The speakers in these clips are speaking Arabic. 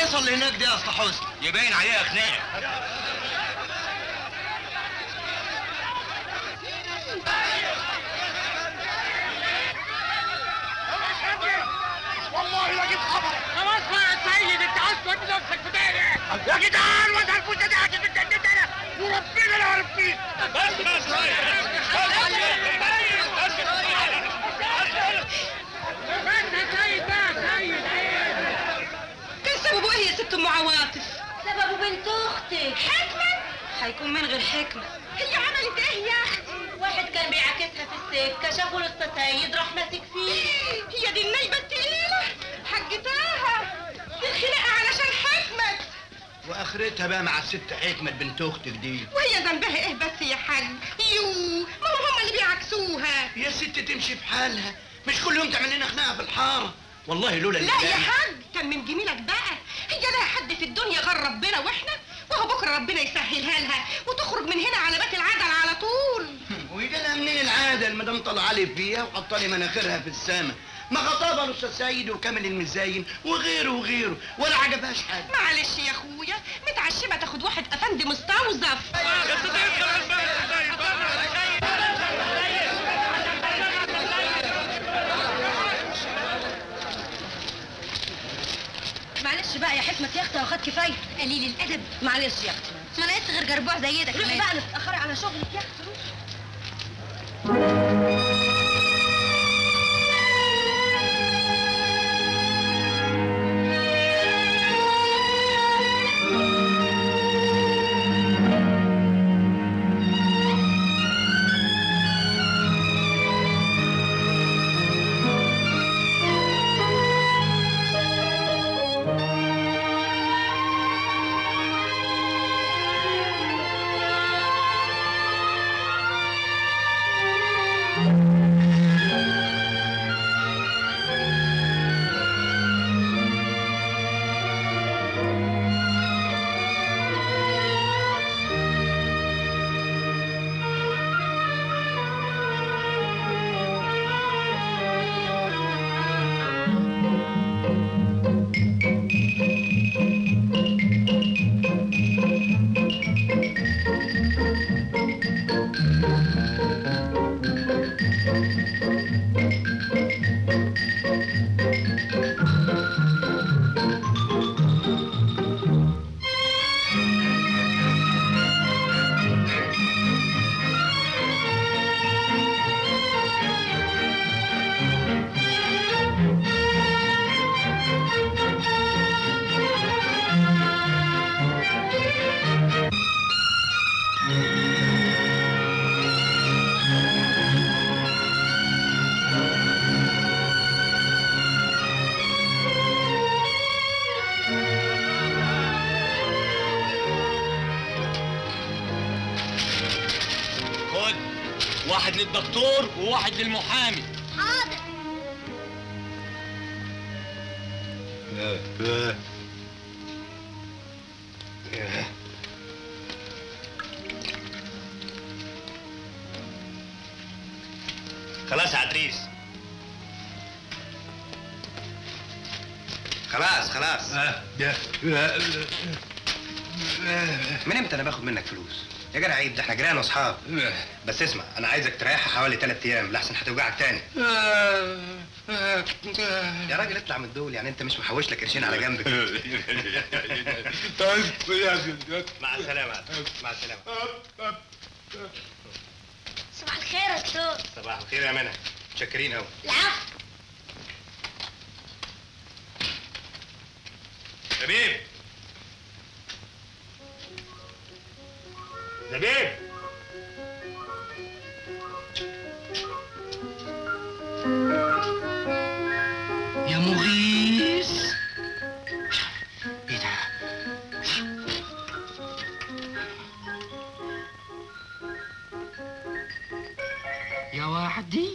الهيصه اللي هناك دي يا اسطى حسن؟ يبين عليها خناقه. والله لا جيت خبر. خلاص بقى يا سيد، انت عايز تودي نفسك في داهيه. يا جدعان واد الفوزه دي هتجيب الدنيا انا وربنا لا عارف فيه. بس كان سببه ايه يا ست ام عواطف؟ سببه بنت اختك حكمة؟ هيكون من غير حكمة. هي عملت ايه يا اختي؟ واحد كان بيعاكسها في السكه، شافوا الاسطى سيد راح ماسك فيه. هي دي النايبة التقيلة حجتاها دي الخناقة علشان حكمة. واخرتها بقى مع الست حكمة بنت اختك دي. وهي ذنبها ايه بس يا حاج؟ ما هم اللي بيعكسوها. يا ست تمشي في حالها، مش كل يوم تعمل لنا خناقه في الحاره. والله لولا لا يا حاج، كان من جميلك بقى. هي لها حد في الدنيا غير ربنا واحنا؟ وهو بكره ربنا يسهلها لها وتخرج من هنا على بيت العدل على طول. ويجي لها منين العاده المدام طلع لي فيها وحط لي مناخيرها في السما؟ ما خطبها الاستاذ سيد وكامل المزاين وغيره وغيره ولا عجبهاش حاجه. معلش يا اخويا، متعشمه تاخد واحد افندي مستوظف. معلش بقى يا حكمة يا اختي، واخد كفايه. قليل الادب. معلش يا اختي، ما لقيتش غير جربوع زي ده. روحي بقى، تتاخري على شغلك يا اختي. واحد للدكتور وواحد للمحامي. حاضر. خلاص يا عدريس، خلاص. من امتى انا باخد منك فلوس؟ يا جدع عيب، ده احنا جيران واصحاب. بس اسمع، انا عايزك تريحها حوالي 3 ايام لحسن هتوجعك تاني. يا راجل اطلع من دول، يعني انت مش محوش لك قرشين على جنب كده. مع السلامة. مع السلامة. صباح الخير يا دكتور. صباح الخير يا منى، متشكرين قوي. العفو. زبيب يا مغيث، ايه ده؟ يا وحدي.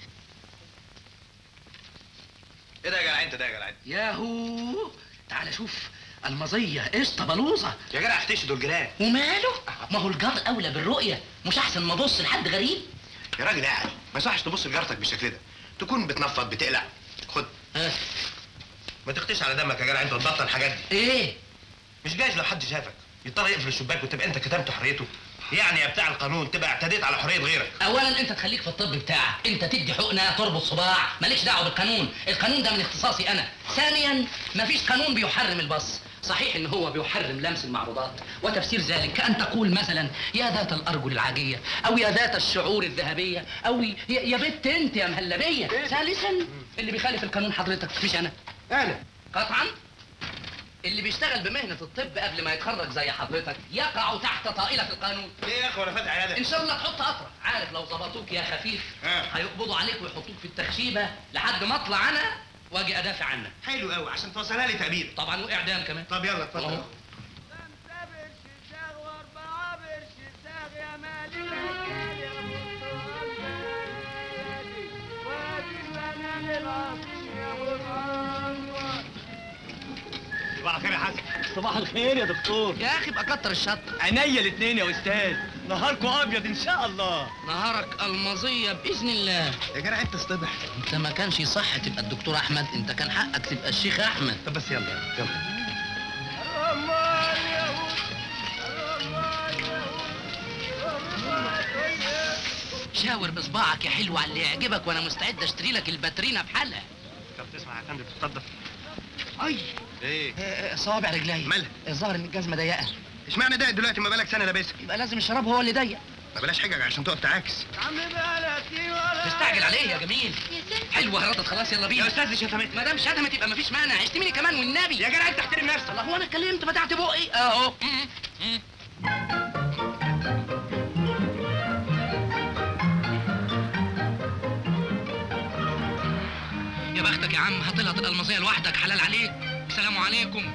ايه ده يا جدع انت؟ ده يا جدع انت ياهو، تعال شوف المظية قشطة بلوظة. يا جدع اختشي دول جيران. وماله؟ ما هو الجار أولى بالرؤية، مش أحسن ما أبص لحد غريب؟ يا راجل يعني ما يصحش تبص لجارتك بالشكل ده، تكون بتنفض بتقلع. خد. ما تختش على دمك يا جدع انت وتبطل الحاجات دي. ايه؟ مش جايز لو حد شافك يضطر يقفل الشباك وتبقى انت كتمت حريته؟ يعني يا بتاع القانون تبقى اعتديت على حريه غيرك. اولا انت تخليك في الطب بتاعك، انت تدي حقنه تربط صباع، مالكش دعوه بالقانون، القانون ده من اختصاصي انا. ثانيا مفيش قانون بيحرم البص، صحيح ان هو بيحرم لمس المعروضات، وتفسير ذلك كأن تقول مثلا يا ذات الارجل العاجيه، او يا ذات الشعور الذهبيه، او يا بت انت يا مهلبيه. ثالثا اللي بيخالف القانون حضرتك مش انا. انا قطعا اللي بيشتغل بمهنة الطب قبل ما يتخرج زي حضرتك يقع تحت طائلة القانون. ليه يا اخي وانا فاتح عياده؟ ان شاء الله تحط قطرة، عارف لو ظبطوك يا خفيف هيقبضوا عليك ويحطوك في التخشيبة لحد ما اطلع انا واجي ادافع عنك. حلو قوي عشان توصلها لي تأبيد. طبعا واعدام كمان. طب يلا اتفضل. صباح الخير يا حسن. صباح الخير يا دكتور. يا اخي بقى كتر الشط. عينيا الاثنين يا استاذ، نهاركم ابيض ان شاء الله. نهارك المظية باذن الله. يا جدع انت اصطبح. انت ما كانش صح تبقى الدكتور احمد، انت كان حقك تبقى الشيخ احمد. طب بس يلا يلا. شاور بصباعك يا حلو على اللي يعجبك وانا مستعد اشتري لك الباترينا بحالها. طب تسمع يا فندم تتفضل. اي ايه؟ صوابع رجلي. مالها؟ الظاهر ان الجزمه ضيقه. اشمعنى ضايق دلوقتي ما بالك سنه لابسها؟ يبقى لازم الشراب هو اللي ضيق. ما بلاش حجج عشان تقف تعاكس. تستعجل عليه يا جميل. حلوه هرطت خلاص يلا بينا. يا استاذ دي شتمت. ما دام شتمت يبقى مفيش مانع، اشتميني كمان والنبي. يا جدع انت احترم نفسك. الله هو انا اتكلمت فتحت بقي اهو. يا بختك يا عم، هتلقط الالمظيه لوحدك، حلال عليك. السلام عليكم.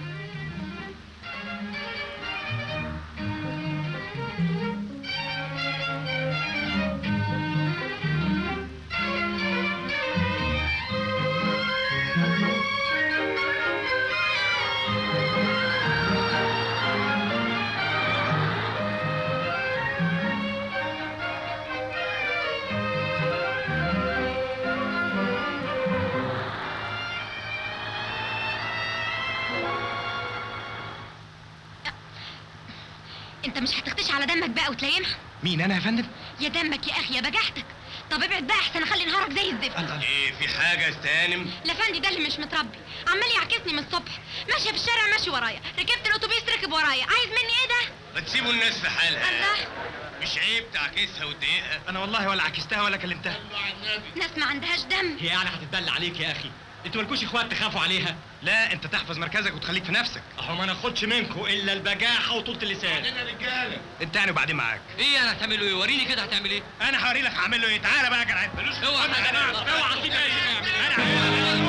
انت مش هتختش على دمك بقى وتليمها؟ مين انا يا فندم؟ يا دمك يا اخي يا بجحتك. طب ابعد بقى احسن اخلي نهارك زي الزفت. ايه في حاجه يا استانم؟ الافندي ده اللي مش متربي عمال يعكسني من الصبح، ماشيه في الشارع ماشي ورايا، ركبت الاتوبيس ركب ورايا، عايز مني ايه ده؟ ما تسيبوا الناس في حالها. الله، مش عيب تعكسها وتضايقها؟ انا والله ولا عكستها ولا كلمتها. ناس ما عندهاش دم. هي يعني هتتدلع عليك يا اخي؟ انتوا مالكوش اخوات تخافوا عليها؟ لا انت تحفظ مركزك وتخليك في نفسك. اهو ما ناخدش منكم الا البجاحه وطولة اللسان. عندنا رجاله. انت يعني وبعدين معاك. ايه يعني هتعملوا ايه؟ وريني كده هتعمل ايه؟ انا هوري لك هعمل له ايه. تعالى بقى يا جدعان. اوعى يا جماعه اوعى تسيب انا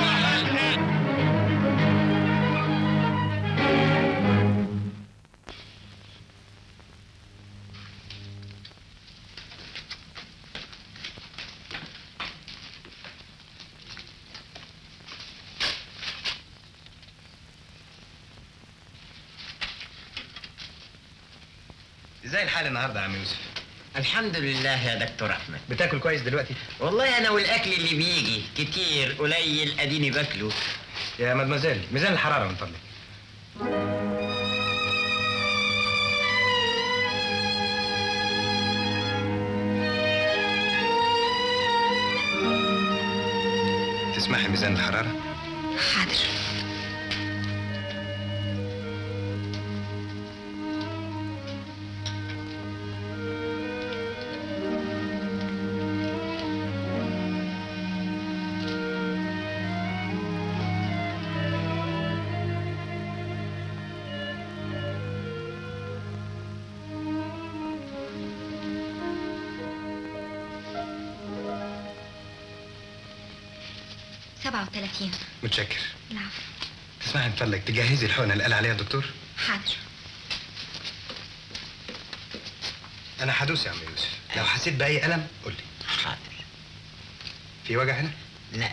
ازاي الحال النهارده يا عم يوسف؟ الحمد لله يا دكتور احمد. بتاكل كويس دلوقتي؟ والله انا والاكل اللي بيجي كتير قليل اديني باكله. يا مدمزيل ميزان الحراره من فضلك. تسمحي ميزان الحراره؟ حاضر. متشكر. العفو. تسمحي من فضلك تجهزي الحقنه اللي قال عليها الدكتور؟ حاضر. انا هدوس يا عم يوسف، لو حسيت باي الم قول لي. حاضر. في وجع هنا؟ لا.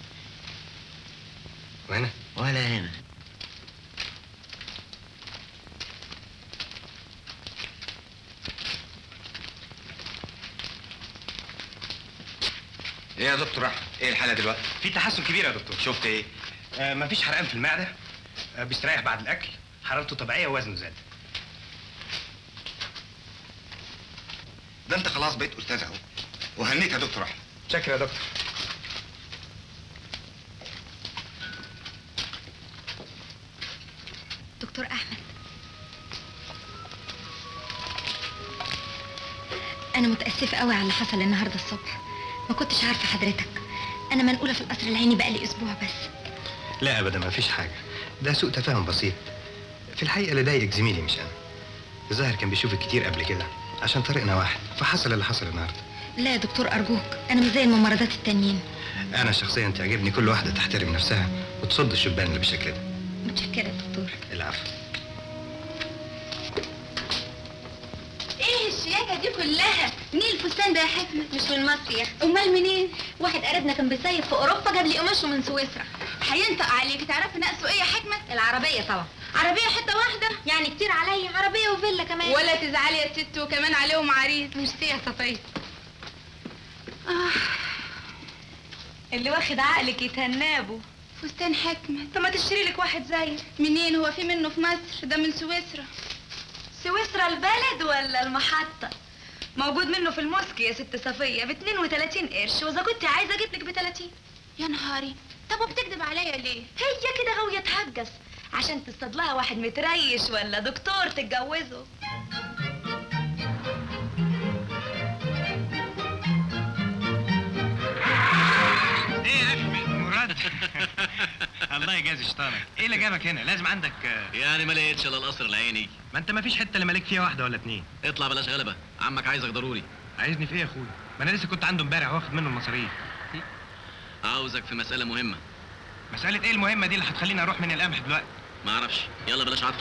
وهنا؟ ولا هنا. ايه يا دكتور احمد؟ ايه الحاله دلوقتي؟ في تحسن كبير يا دكتور. شفت ايه؟ مفيش حرقان في المعده، بيستريح بعد الاكل، حرارته طبيعيه ووزنه زاد. ده انت خلاص بقيت استاذ اهو، وهنيك يا دكتور احمد. شكرا يا دكتور. دكتور احمد، انا متاسفه قوي على اللي حصل النهارده الصبح. ما كنتش عارفه حضرتك، انا منقوله في القصر العيني بقالي اسبوع بس. لا ابدا مفيش حاجه، ده سوء تفاهم بسيط. في الحقيقه اللي ضايقك زميلي مش انا. الظاهر كان بيشوفك كتير قبل كده عشان طريقنا واحد، فحصل اللي حصل النهارده. لا يا دكتور ارجوك، انا مش زي الممرضات التانيين. انا شخصيا تعجبني كل واحده تحترم نفسها وتصد الشبان اللي بالشكل ده. متشكره يا دكتور. العفو. ايه الشياكه دي كلها؟ منين الفستان ده يا حكمه؟ مش من مصر يا اختي. امال منين؟ واحد قريبنا كان بيصيف في اوروبا جاب لي قماشه من سويسرا. هينطق عليك. تعرفي نقصه ايه يا حكمه؟ العربيه طبعا. عربيه حته واحده؟ يعني كتير عليا، عربيه وفيلا كمان. ولا تزعلي يا ست، وكمان عليهم عريس. ميرسي يا صفيه. اللي واخد عقلك يتهنابه. فستان حكمة. طب ما تشتري لك واحد زيه. منين؟ هو في منه في مصر؟ ده من سويسرا. سويسرا البلد ولا المحطة؟ موجود منه في الموسكي يا ست صفية ب 32 قرش، وإذا كنت عايزة أجيب لك ب 30. يا نهاري، طب وبتكذب عليا ليه؟ هي كده غاوية تهجس عشان تصطاد لها واحد متريش ولا دكتور تتجوزه. ايه يا اخي مراد؟ الله يجازي شيطانك، ايه اللي جابك هنا؟ لازم عندك يعني ما لقيتش الا القصر العيني. ما انت ما فيش حته اللي مالك فيها واحده ولا اتنين. اطلع بلاش غلبه، عمك عايزك ضروري. عايزني في ايه يا اخويا؟ ما انا لسه كنت عنده امبارح واخد منه المصاريف. عاوزك في مساله مهمه. مساله ايه المهمه دي اللي هتخليني اروح من القمح دلوقتي؟ ما اعرفش، يلا بلاش عطل.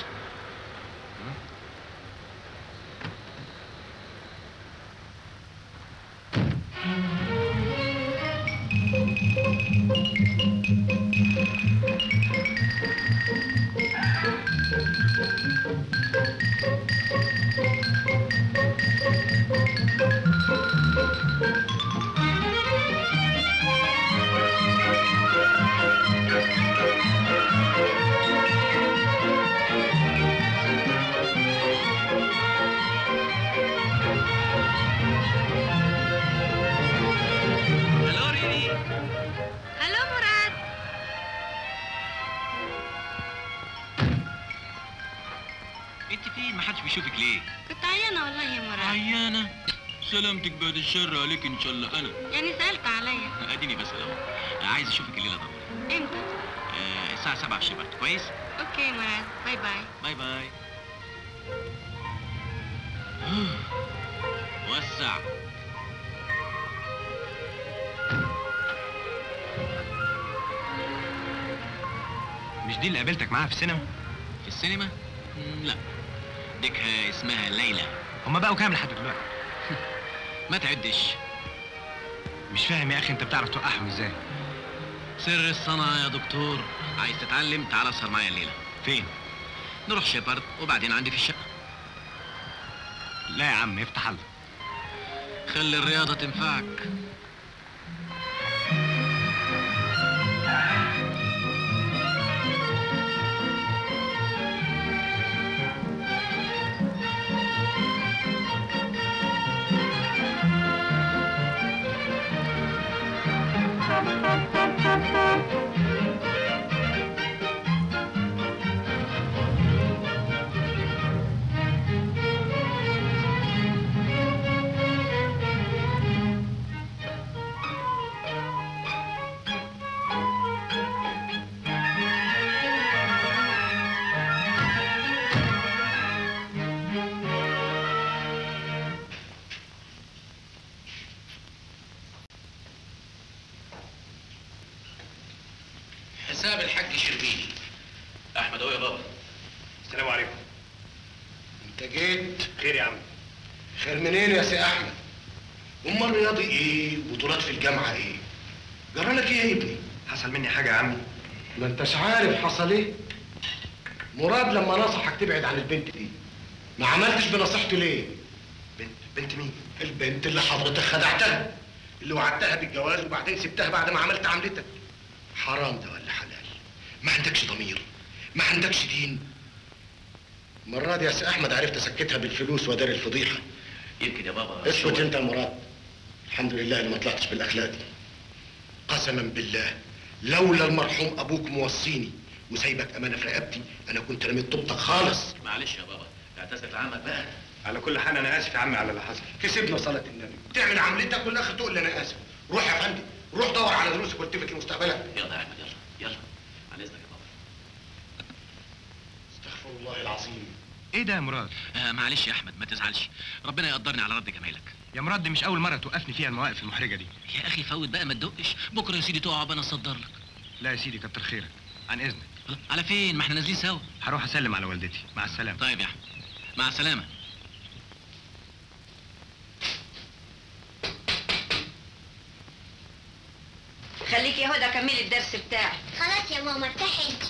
بشوفك ليه؟ كنت عيانة والله يا مراد. عيانة؟ سلامتك بعد الشر عليك ان شاء الله. انا يعني سألت عليا. اديني بس اهو. عايز اشوفك الليله ضروري. امتى؟ الساعة 7 في شبرت، كويس؟ اوكي مراد، باي باي. باي باي. وسع. مش دي اللي قابلتك معاها في السينما؟ في السينما؟ لا، ديك اسمها ليلى. هما بقوا كام لحد دلوقتي؟ ما تعدش. مش فاهم يا اخي، انت بتعرف توقعهم ازاي؟ سر الصنعة يا دكتور. عايز تتعلم؟ تعال اسهر معايا الليلة. فين؟ نروح شيبرد وبعدين عندي في الشقة. لا يا عم افتح الله. خلي الرياضة تنفعك. حساب الحاج شربيني. احمد اهو يا بابا. السلام عليكم. انت جيت؟ خير يا عم. خير منين يا سي احمد؟ امال رياضي ايه؟ بطولات في الجامعه ايه؟ جرالك ايه يا ابني؟ حصل مني حاجه يا عمي؟ ما انتش عارف حصل ايه؟ مراد لما نصحك تبعد عن البنت دي ما عملتش بنصيحته ليه؟ بنت مين؟ البنت اللي حضرتك خدعتها، اللي وعدتها بالجواز وبعدين سبتها بعد ما عملت عملتك. حرام ده ولا حلال؟ ما عندكش ضمير، ما عندكش دين. المرة دي يا سي احمد عرفت اسكتها بالفلوس ودار الفضيحة. يمكن يا بابا اسكت انت يا مراد. الحمد لله اللي ما طلعتش بالاخلاق دي. قسما بالله لولا المرحوم ابوك موصيني وسايبك امانه في رقبتي انا كنت رميت طوبتك خالص. معلش يا بابا، اعتذر لعمك بقى. على كل حال انا اسف يا عمي على اللي حصل. كسبنا صلاة النبي، تعمل عملتك والاخر تقول لي انا اسف. روح يا فندم، روح دور على دروسك والتفت لمستقبلك. يلا يا احمد، يلا على اذنك يا بابا. استغفر الله العظيم. ايه ده يا مراد؟ معلش يا احمد، ما تزعلش، ربنا يقدرني على رد جمايلك. يا مراد دي مش اول مره توقفني فيها المواقف المحرجه دي. يا اخي فوت بقى، ما تدقش، بكره يا سيدي تقع انا اصدر لك. لا يا سيدي كتر خيرك، عن اذنك. على فين؟ ما احنا نازلين سوا. هروح اسلم على والدتي. مع السلامه. طيب يا احمد، مع السلامه. خليكي يا هدى كملي الدرس بتاعك. خلاص يا ماما ارتاحي انت.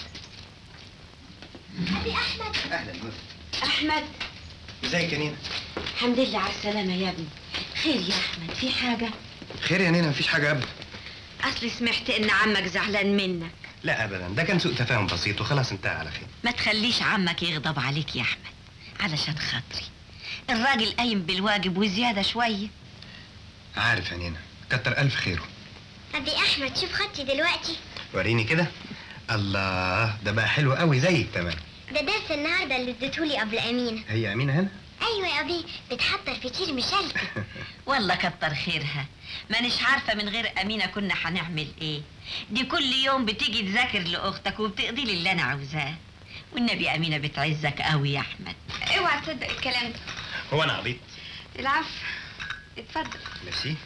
ابي احمد. اهلا احمد ازيك يا نينا؟ الحمد لله على السلامة يا ابني. خير يا احمد، في حاجة؟ خير يا نينا، مفيش حاجه ابدا. اصلي سمعت ان عمك زعلان منك. لا ابدا، ده كان سوء تفاهم بسيط وخلاص انتهى على خير. ما تخليش عمك يغضب عليك يا احمد، علشان خاطري. الراجل قايم بالواجب وزيادة شوية. عارف يا نينا، كتر الف خيره. ابي احمد شوف خطي دلوقتي. وريني كده. الله، ده بقى حلو قوي زيك تمام. ده درس النهارده اللي اديتهولي قبل امينه. هي امينه هنا؟ ايوه يا ابي، بتحضر فطير مشلتت. والله كتر خيرها، مانيش عارفة من غير أمينة كنا هنعمل إيه. دي كل يوم بتيجي تذاكر لأختك وبتقضي لي اللي أنا عاوزاه. والنبي أمينة بتعزك قوي يا أحمد. اوعى تصدق الكلام ده. هو انا عبيط؟ العفو، اتفضل. ميرسي.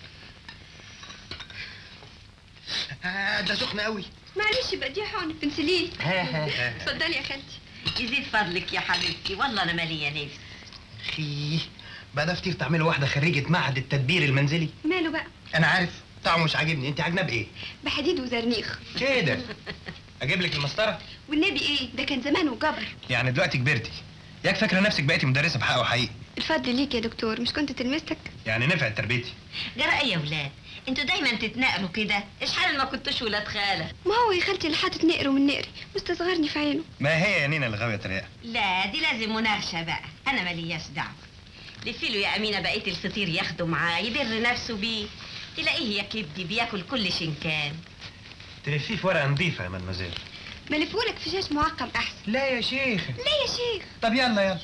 ده سخن قوي. معلش بقى دي حقن بنسلين. اتفضلي يا خالتي. يزيد فضلك يا حبيبتي، والله أنا مالية نفسي. اخي بقى ده فطير تعمله واحده خريجه معهد التدبير المنزلي. ماله بقى؟ انا عارف طعمه مش عاجبني. انت عاجناه بايه؟ بحديد وزرنيخ. كده اجيب لك المسطره؟ والنبي ايه ده، كان زمان وجبر. يعني دلوقتي كبرتي، ياك فاكره نفسك بقيتي مدرسه بحق وحقيقي. الفضل ليك يا دكتور، مش كنت تلمستك؟ يعني نفعت تربيتي. جرى إيه يا ولاد؟ انتوا دايما تتنقلوا كده، اشحال ما كنتوش ولاد خالة. ما هو يا خالتي اللي حاطط نقر من نقري مستصغرني في عينه. ما هي يا نينا اللي غاويه تريقه. لا دي لازم مناقشة بقى، أنا مالياش دعوة. لفيله يا أمينة بقية الفطير ياخده معاه يدر نفسه بيه، تلاقيه يا كبدي بياكل كل شنكان. تلفيه في ورقه نظيفه يا مدمزيل. ملفهولك في شاش معقم احسن. لا يا شيخ. ليه يا شيخ؟ طب يلا يلا.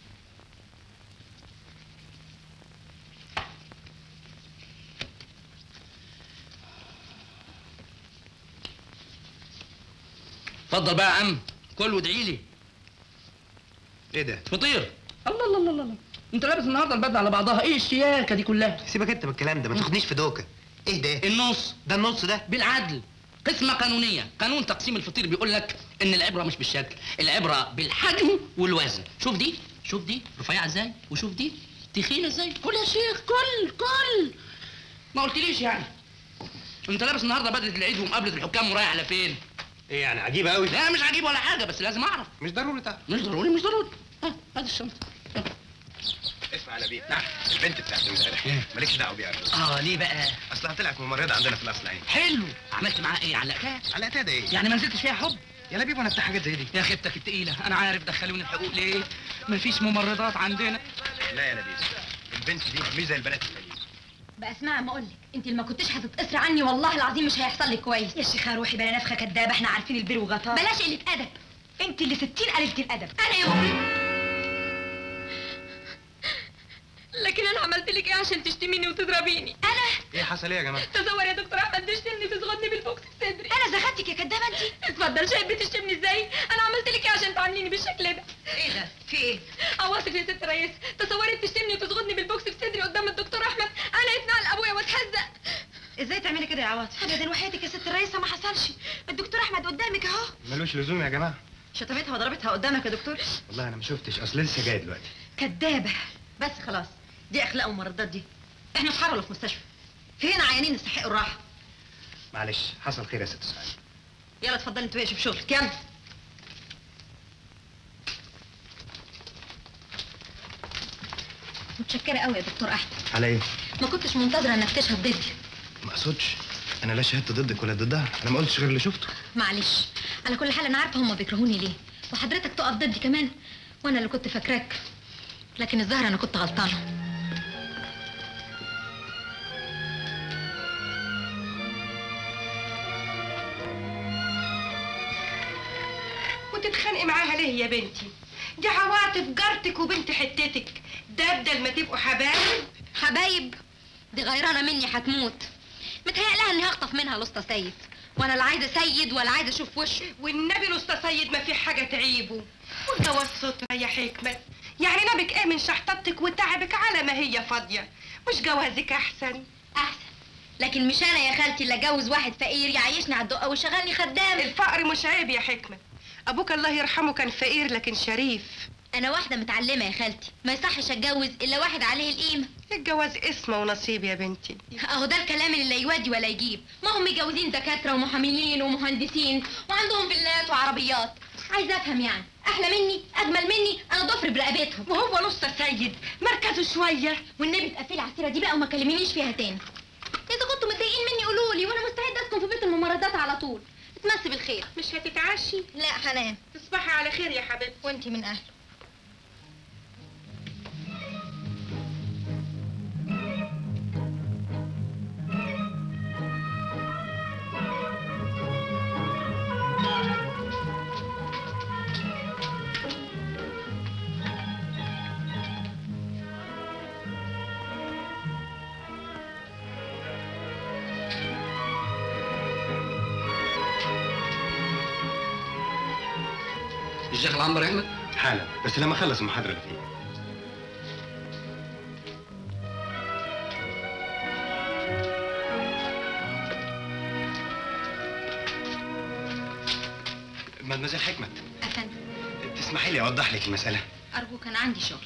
اتفضل بقى يا عم، كل وادعي لي. ايه ده؟ فطير. الله الله الله الله، انت لابس النهارده البدله على بعضها، ايه الشياكه دي كلها؟ سيبك انت من الكلام ده، ما تاخدنيش في دوكه. ايه ده؟ النص. ده النص ده؟ بالعدل. قسمه قانونيه، قانون تقسيم الفطير بيقول لك ان العبره مش بالشكل، العبره بالحجم والوزن. شوف دي، شوف دي رفيعه ازاي، وشوف دي تخينه ازاي. كل يا شيخ، كل ما قلتليش يعني. انت لابس النهارده بدله العيد ومقابله الحكام ورايح على فين؟ ايه يعني عجيبه قوي؟ لا مش عجيب ولا حاجه، بس لازم اعرف. مش ضروري تعرف. مش ضروري مش ضروري. ها هات الشنطه. اسمع يا نبيل. نعم. البنت بتاعت امبارح مالكش دعوه بيها. ليه بقى؟ اصلها طلعت ممرضه عندنا في الاصلعين. حلو. عملت معاها ايه؟ علقتها؟ علقتها ده ايه؟ يعني ما نزلتش فيها حب؟ يا لبيب وانا بتاع حاجات زي دي. يا خيبتك التقيله، انا عارف دخلوني الحقوق ليه؟ مفيش ممرضات عندنا. لا يا نبيل، البنت دي مش زي البنات التانيين. بقى اسمعي ما اقولك، انت اللي ما كنتش هتتقصري عني والله العظيم مش هيحصل لك كويس. يا شيخه روحي بلا نفخه كدابه، احنا عارفين البير وغطاه. بلاش قله ادب، انت اللي 60 قليله الادب. انا يا امي لكن انا عملت لك ايه عشان تشتميني وتضربيني؟ انا ايه حصل ايه يا جماعه؟ تصور يا دكتور احمد تشتمني تزغطني بالبوكس في صدري. انا زغطتك يا كدابه انت؟ اتفضل، شايف بتشتمني ازاي؟ انا عملت لك ايه عشان تعامليني بالشكل ده؟ ايه ده؟ في ايه؟ عواطف يا ست ريس، تصوري تشتمني وتزغطني بالبوكس في صدري قدام الدكتور احمد، انا اتنقل ابويا واتهزق. ازاي تعملي كده يا عواطف؟ ابدا وحياتك يا ست الرئيسه ما حصلش، الدكتور احمد قدامك اهو. ملوش لزوم يا جماعه. شتمتها وضربتها قدامك يا دكتور؟ والله انا ما شفتش، اصل لسه جاي دلوقتي. كدابه. بس خلاص، دي اخلاق الممرضات دي. احنا في حاره ولا في مستشفى؟ في هنا عيانين يستحقوا الراحه. معلش حصل خير يا ست سعاد. يلا اتفضلي انت بقى شوف شغلك، يلا. متشكره قوي يا دكتور احمد. على ايه؟ ما كنتش منتظره انك تشهد ضدي. ما اقصدش، انا لا شهدت ضدك ولا ضدها، انا ما قلتش غير اللي شفته. معلش، على كل حال انا عارفه هم بيكرهوني ليه، وحضرتك تقف ضدي كمان، وانا اللي كنت فاكراك، لكن الظاهر انا كنت غلطانه. وتتخانقي معاها ليه يا بنتي؟ دي عواطف جارتك وبنت حتتك، ده بدل ما تبقوا حبايب. حبايب؟ دي غيرانه مني هتموت، متهيألها اني هخطف منها الاسطى سيد، وانا لا عايزه سيد ولا عايزه اشوف وشه. والنبي الاسطى سيد ما في حاجه تعيبه، والجواز سترة يا حكمة، يعني نبك ايه من شحطتك وتعبك على ما هي فاضيه، مش جوازك احسن؟ احسن، لكن مش انا يا خالتي اللي اتجوز واحد فقير يعيشني على الدقه ويشغلني خدام. الفقر مش عيب يا حكمة، ابوك الله يرحمه كان فقير لكن شريف. انا واحده متعلمه يا خالتي، ما يصحش اتجوز الا واحد عليه القيمه. الجواز اسمه ونصيب يا بنتي. اهو ده الكلام اللي لا يودي ولا يجيب، ما هم متجوزين دكاتره ومحاميين ومهندسين وعندهم فيلات وعربيات. عايزه افهم يعني احلى مني اجمل مني، انا ضفر برقبتهم. وهو الاسطى سيد مركزه شويه. والنبي تقفلي على السيره دي بقى وما كلمينيش فيها تاني. اذا كنتوا متضايقين مني قولوا لي، وانا مستعده اسكن في بيت الممرضات على طول. اتمسي بالخير. مش هتتعشي؟ لا هنام. تصبحي على خير يا حبيبتي. وانتي من اهله. الشيخ العنبر يا احمد؟ حالا، بس لما اخلص المحاضره اللي فيه. مدمزيل حكمت. افندم. تسمحي لي اوضح لك المساله؟ ارجوك انا عندي شغل.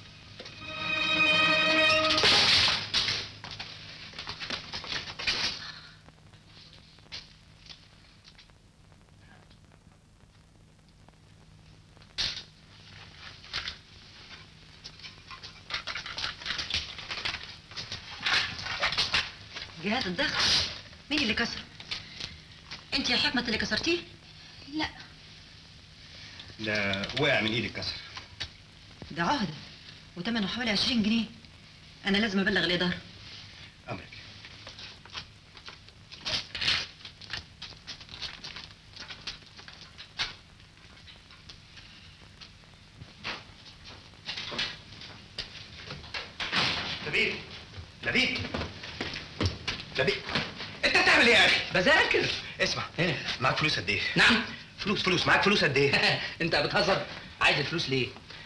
جهاز الضغط مين اللي كسره؟ انت يا حكمة اللي كسرتيه؟ لا ده وقع من ايدي اتكسر. ده عهدة وثمنه حوالي 20 جنيه. انا لازم ابلغ الاداره. امرك. لبيب لبيب لبيب، انت بتعمل ايه يا اخي؟ بذاكر. اسمع، ايه؟ معاك فلوس قد ايه؟ نعم. فلوس معاك فلوس قد ايه؟ انت بتهزر؟ عايز الفلوس ليه؟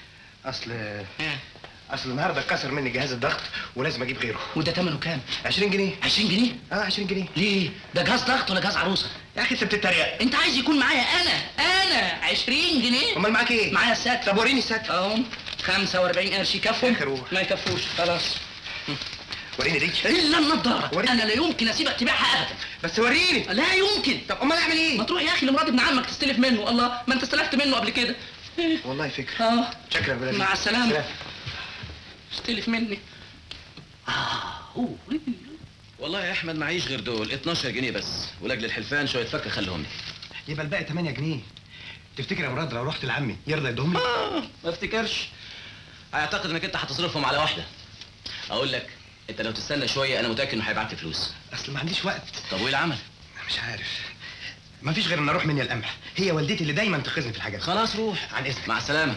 اصل النهارده اتكسر مني جهاز الضغط ولازم اجيب غيره. وده ثمنه كام؟ 20 جنيه. 20 جنيه؟ 20 جنيه. ليه؟ ده جهاز ضغط ولا جهاز عروسه؟ يا اخي انت بتتريق. انت عايز يكون معايا انا 20 جنيه؟ امال معاك ايه؟ معايا الساتر. طب وريني الساتر. اهو 45 قرش يكفوا؟ ما يكفوش. خلاص وريني دي. الا النضاره. انا لا يمكن اسيبك تبيعها ابدا. بس وريني. لا يمكن. طب امال اعمل ايه؟ ما تروح يا اخي لمراد ابن عمك تستلف منه. الله، ما انت استلفت منه قبل كده. والله فكره. شكرا يا بلدي. مع السلامه. استلف مني. والله يا احمد معيش غير دول 12 جنيه بس، ولاجل الحلفان شويه فكه خليهم لي. يبقى الباقي 8 جنيه. تفتكر يا مراد لو رحت لعمي يرضى يديهم لي؟ ما افتكرش. اعتقد انك انت هتصرفهم على واحده. اقول لك، انت لو تستنى شويه انا متاكد انه هيبعت لي فلوس. اصل ما عنديش وقت. طب وايه العمل؟ مش عارف. ما فيش غير ان اروح مني القمح، هي والدتي اللي دايما تنقذني في الحاجات. خلاص روح. عن اذنك. مع السلامه.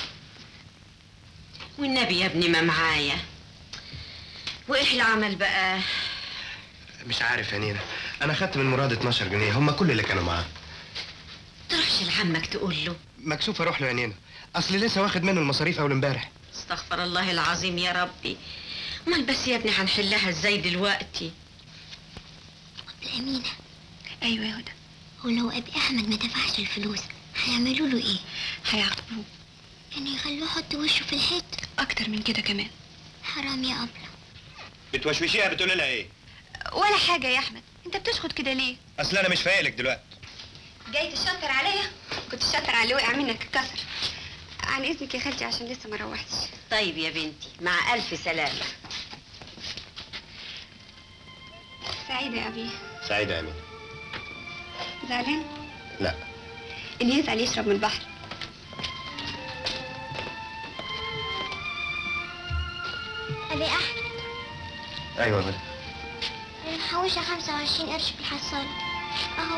والنبي يا ابني ما معايا. وايه العمل بقى؟ مش عارف يا نينا، انا خدت من مراد 12 جنيه، هم كل اللي كانوا معاه. تروحش لعمك تقول له؟ مكسوف اروح له يا نينا، اصل لسه واخد منه المصاريف اول امبارح. استغفر الله العظيم يا ربي. امال بس يا ابني هنحلها ازاي دلوقتي؟ أمينة. ايوه يا هدى. ولو أبي أحمد ما دفعش الفلوس هيعملوا له إيه؟ هيعاقبوه. يعني يخلوه يحط وشه في الحيط؟ اكتر من كده كمان. حرام يا أبلة. بتوشوشيها بتقولي لها ايه؟ ولا حاجه يا احمد، انت بتشخط كده ليه؟ اصل انا مش فايقلك دلوقتي. جاي تشطر عليا؟ كنت شاطر على اللي وقع منك اتكسر. عن إذنك يا خالتي عشان لسه ما روحتش. طيب يا بنتي، مع الف سلامه. سعيدة يا أبي. سعيدة يا أمين. زعلان؟ لا. ان يزعل يشرب من البحر. ابي احمد. ايوه يا مدام. محوشه 25 قرش في الحصاله اهو.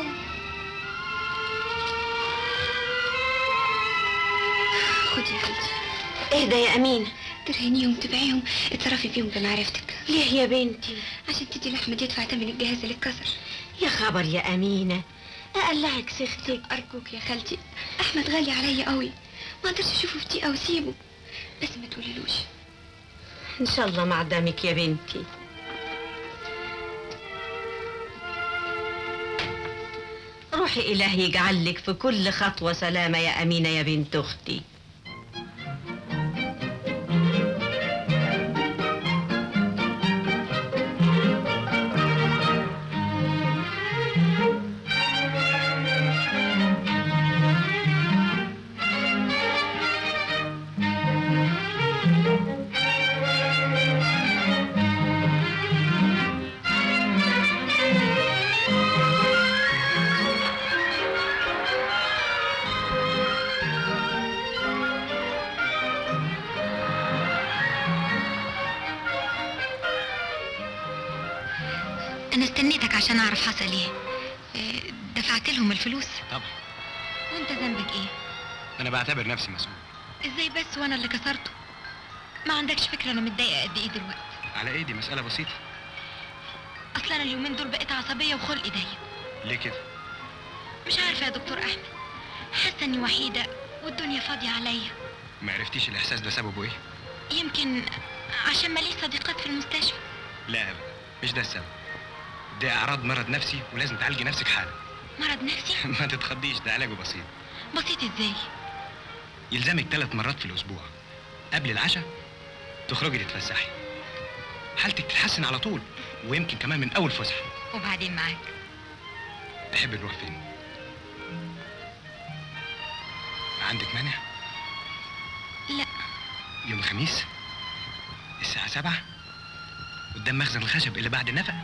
خدي يا خالتي. اهدى يا امينه. ترهنيهم تبيعيهم اتصرفي فيهم بمعرفتك. ليه يا بنتي؟ عشان تدي لاحمد يدفع تمن الجهاز اللي اتكسر. يا خبر يا امينه، اقلعك سختك. ارجوك يا خالتي، احمد غالي عليا قوي، ما اقدرش اشوفه في دقيقه واسيبه، بس ما تقوليلوش. ان شاء الله مع دمك يا بنتي. روحي إلهي يجعلك في كل خطوة سلامة يا أمينة يا بنت أختي. أنا استنيتك عشان أعرف حصل إيه. دفعت لهم الفلوس؟ طبعا. وأنت ذنبك إيه؟ انا بعتبر نفسي مسؤول. إزاي بس وأنا اللي كسرته؟ ما عندكش فكرة أنا متضايقة قد إيه دلوقتي؟ على ايه؟ دي مسألة بسيطة. أصل أنا اليومين دول بقيت عصبية وخلقي ضيق. ليه كده؟ مش عارفة يا دكتور أحمد، حاسة إني وحيدة والدنيا فاضية عليا. ما عرفتيش الإحساس ده سببه ايه؟ يمكن عشان ماليش صديقات في المستشفى. لا أبدا، مش ده السبب. ده أعراض مرض نفسي ولازم تعالجي نفسك حالا. مرض نفسي؟ ما تتخضيش، ده علاجه بسيط. بسيط إزاي؟ يلزمك 3 مرات في الأسبوع. قبل العشاء تخرجي تتفسحي. حالتك تتحسن على طول، ويمكن كمان من أول فسحة. وبعدين معاك؟ تحبي نروح فين؟ عندك مانع؟ لا. يوم الخميس الساعة 7 قدام مخزن الخشب اللي بعد النفق.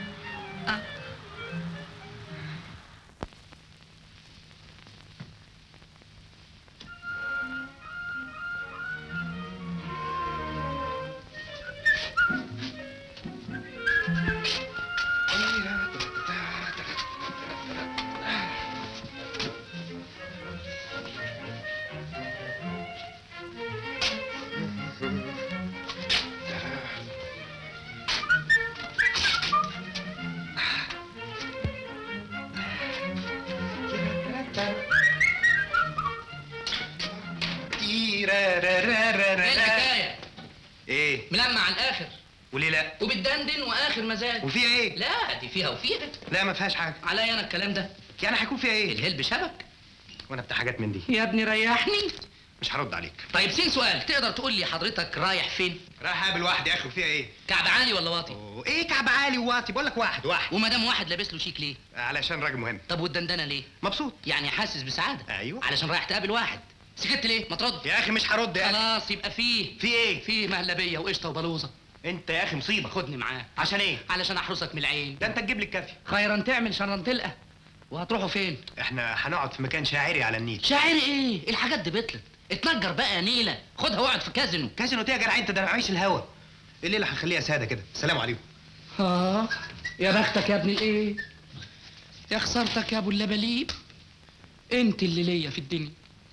ايه؟ ملمع على الاخر. وليه لا؟ وبتدندن واخر مزاج. وفيها ايه؟ لا دي فيها وفيها. لا ما فيهاش حاجة. عليا انا الكلام ده. يعني هيكون فيها ايه؟ الهلب شبك. وانا بتاع حاجات من دي. يا ابني ريحني. مش هرد عليك. طيب سين سؤال، تقدر تقول لي حضرتك رايح فين؟ رايح اقابل واحد يا اخي. وفيها ايه؟ كعب عالي ولا واطي؟ ايه كعب عالي وواطي؟ بقول لك واحد. وما دام واحد لابس له شيك ليه؟ علشان راجل مهم. طب والدندنه ليه؟ مبسوط. يعني حاسس بسعاده. ايوه. علشان رايح تقابل واحد. سكت ليه؟ ما ترد. يا اخي مش هرد يا اخي. خلاص يبقى فيه. في ايه؟ فيه مهلبيه وقشطه وبلوزه. انت يا اخي مصيبه. خدني معاك. عشان ايه؟ علشان احرسك من العين. ده انت تجيب لي الكافيه. خيرا تعمل شرا تلقى. وهتروحوا فين؟ احنا هنقعد في مكان شاعري على النيل. شاعري ايه؟ الحاجات دي بطلت. اتنجر بقى يا نيله، خدها واقعد في كازينو. كازينو ايه يا جدع انت؟ ده انا معيش الهوا. الليله هنخليها ساده كده. سلام عليكم. يا بختك يا ابن الايه؟ يا خسارتك يا ابو اللباليب. انت اللي ليا في الدنيا.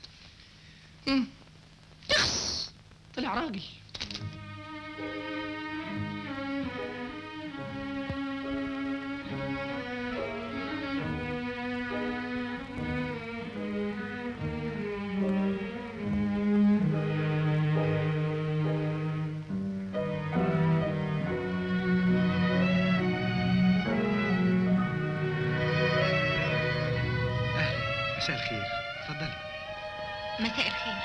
يخس طلع راجل. مساء الخير. اتفضلي. مساء الخير.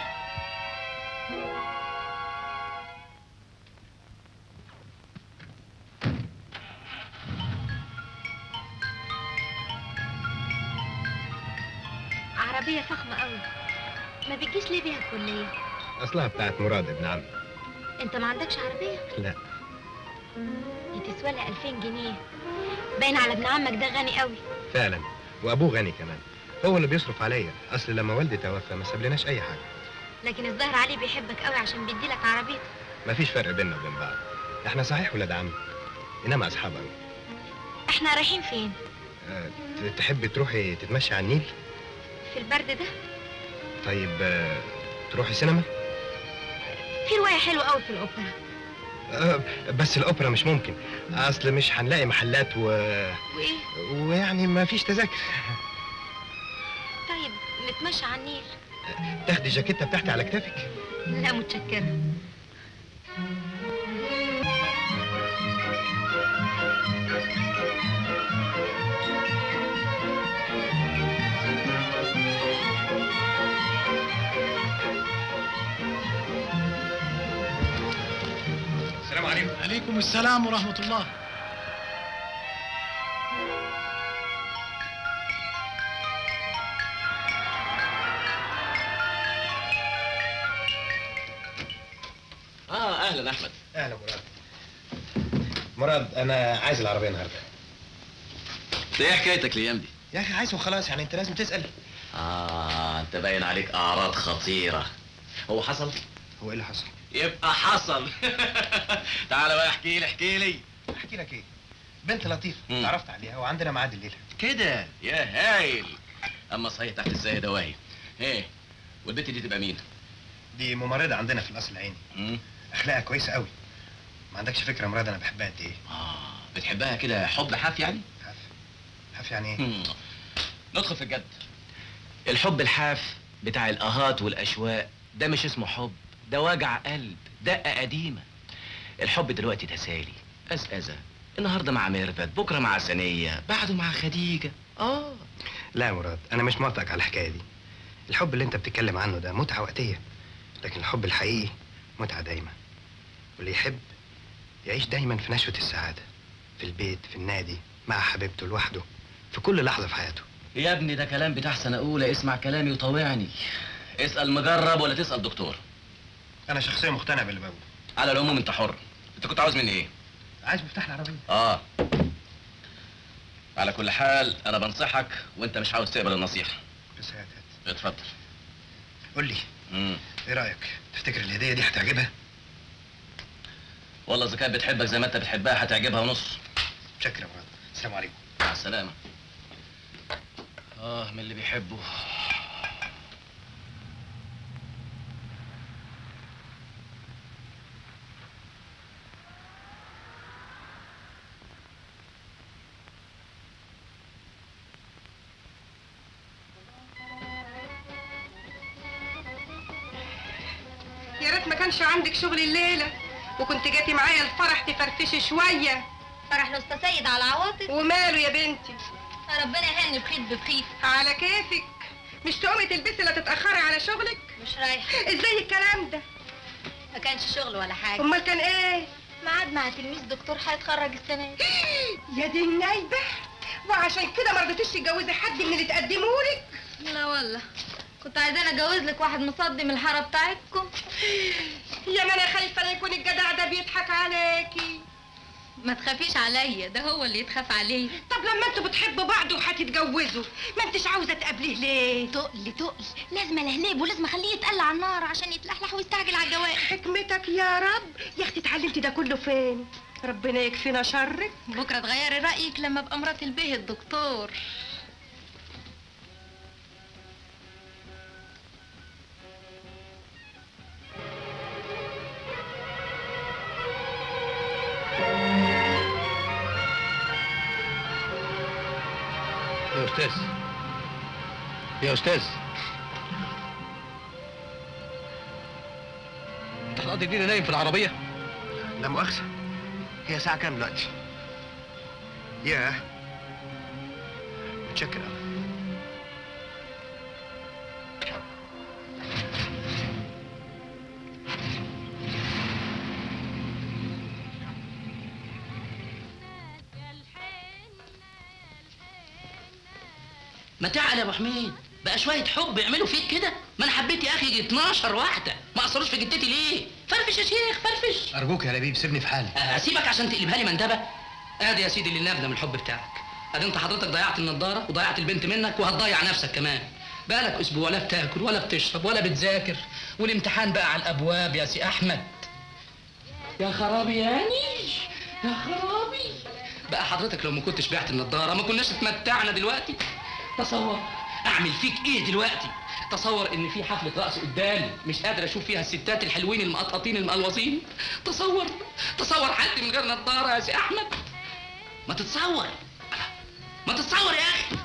عربية فخمة قوي. ما بتجيش ليه بيها الكلية؟ اصلها بتاعت مراد ابن عمي. انت ما عندكش عربية؟ لا. دي تسوى لها 2000 جنيه. باين على ابن عمك ده غني قوي. فعلا، وابوه غني كمان. هو اللي بيصرف عليا، اصل لما والدي توفى ما سابلناش اي حاجه. لكن الظاهر علي بيحبك قوي عشان بيديلك عربيته. مفيش فرق بيننا وبين بعض، احنا صحيح ولاد عم انما اصحاب قوي. احنا رايحين فين؟ تحبي تروحي تتمشي على النيل؟ في البرد ده؟ طيب تروحي سينما؟ في رواية حلوة قوي في الأوبرا. بس الأوبرا مش ممكن، أصل مش هنلاقي محلات وإيه؟ ويعني ما فيش تذاكر. طيب نتمشى على النيل. تاخدي الجاكيتة بتاعتي على كتافك؟ لا متشكرة. السلام عليكم. عليكم السلام ورحمة الله. اهلا احمد. اهلا مراد. مراد انا عايز العربيه النهارده. ايه حكايتك الايام دي؟ يا اخي عايز وخلاص، يعني انت لازم تسال. انت باين عليك اعراض خطيره. هو حصل؟ هو ايه اللي حصل؟ يبقى حصل. تعالى بقى احكي لي. احكي لك ايه؟ بنت لطيفه اتعرفت عليها وعندنا ميعاد الليله. كده يا هايل. اما صحيح تحت الزاهد واهي. ايه والبنت دي تبقى مين؟ دي ممرضه عندنا في القصر العيني. اخلاقها كويسه قوي. ما عندكش فكره مراد انا بحبها قد ايه. بتحبها كده حب حاف يعني؟ حاف يعني ايه؟ ندخل في الجد. الحب الحاف بتاع الاهات والاشواق ده مش اسمه حب، ده وجع قلب، دقه قديمه. الحب دلوقتي تسالي، أزأزة، النهارده مع ميرفت، بكره مع سنيه، بعده مع خديجه. لا يا مراد انا مش موافقك على الحكايه دي. الحب اللي انت بتتكلم عنه ده متعه وقتيه، لكن الحب الحقيقي متعه دايما. واللي يحب يعيش دايما في نشوه السعاده، في البيت، في النادي، مع حبيبته لوحده، في كل لحظه في حياته. يا ابني ده كلام بتاع سنه اولى، اسمع كلامي وطوعني. اسال مجرب ولا تسال دكتور. انا شخصيا مقتنع باللي بقوله. على العموم انت حر. انت كنت عاوز مني ايه؟ عايز مفتاح العربيه. على كل حال انا بنصحك وانت مش عاوز تقبل النصيحه. بس هات. اتفضل. قول لي. ايه رايك؟ تفتكر الهديه دي هتعجبها؟ والله اذا كانت بتحبك زي ما انت بتحبها هتعجبها ونص. شكرا يا مراد. السلام عليكم. مع السلامه. من اللي بيحبه. يا ريت ما كانش عندك شغل الليله وكنت جاتي معايا الفرح تفرفشي شويه. فرح الاستاذ سيد على عواطف. وماله يا بنتي؟ ربنا يهني بخيط بخيط. على كيفك. مش تقومي تلبسي لا تتاخري على شغلك؟ مش رايحه. ازاي الكلام ده؟ ما كانش شغل ولا حاجه. امال كان ايه؟ ميعاد مع تلميذ دكتور هيتخرج السنه دي. يا دي النايبه، وعشان كده ما رضيتيش تتجوزي حد من اللي تقدمهولك؟ لا والله كنت عايزاني اجوز لك واحد مصدي من الحاره بتاعتكم. يا ما انا خايفه لا يكون الجدع ده بيضحك عليكي. ما تخافيش عليا، ده هو اللي يتخاف عليه. طب لما انتوا بتحبوا بعض وهتتجوزوا ما انتش عاوزه تقابليه ليه؟ تقل لازم الهليب ولازم اخليه يتقل على النار عشان يتلحلح ويستعجل على الجواز. حكمتك يا رب. يا اختي اتعلمتي ده كله فين؟ ربنا يكفينا شرك. بكره تغيري رايك لما ابقى مرات البيه الدكتور. يا استاذ انت هتقضي الليله نايم في العربيه؟ لا مؤاخذه. هي ساعه كام دلوقتي؟ ياه متشكر قوي. ما تعال يا ابو حميد، بقى شويه حب يعملوا فيك كده؟ ما انا حبيت يا اخي 12 واحده، ما اثروش في جدتي ليه؟ فرفش يا شيخ فرفش. ارجوك يا لبيب سيبني في حالي. اسيبك عشان تقلبها لي مندبه؟ ادي يا سيدي اللي نابنا من الحب بتاعك، ادي انت حضرتك ضيعت النضاره وضيعت البنت منك وهتضيع نفسك كمان. بقالك اسبوع لا بتاكل ولا بتشرب ولا بتذاكر، والامتحان بقى على الابواب يا سي احمد. يا خرابي يعني، يا خرابي. بقى حضرتك لو ما كنتش بعت النضاره ما كناش اتمتعنا دلوقتي. تصور اعمل فيك ايه دلوقتي؟ تصور ان في حفله رقص قدامي مش قادر اشوف فيها الستات الحلوين المقطقطين المقلوظين. تصور حالتي من غير نضاره يا سي احمد. ما تتصور، ما تتصور يا اخي.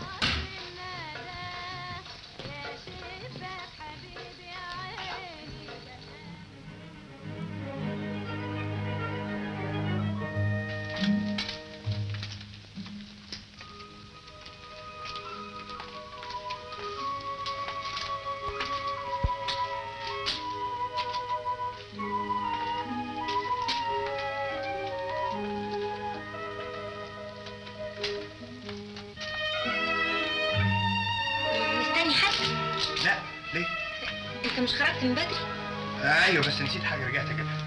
مش خرجت من بدري؟ ايوه بس نسيت حاجه رجعت اجيبها.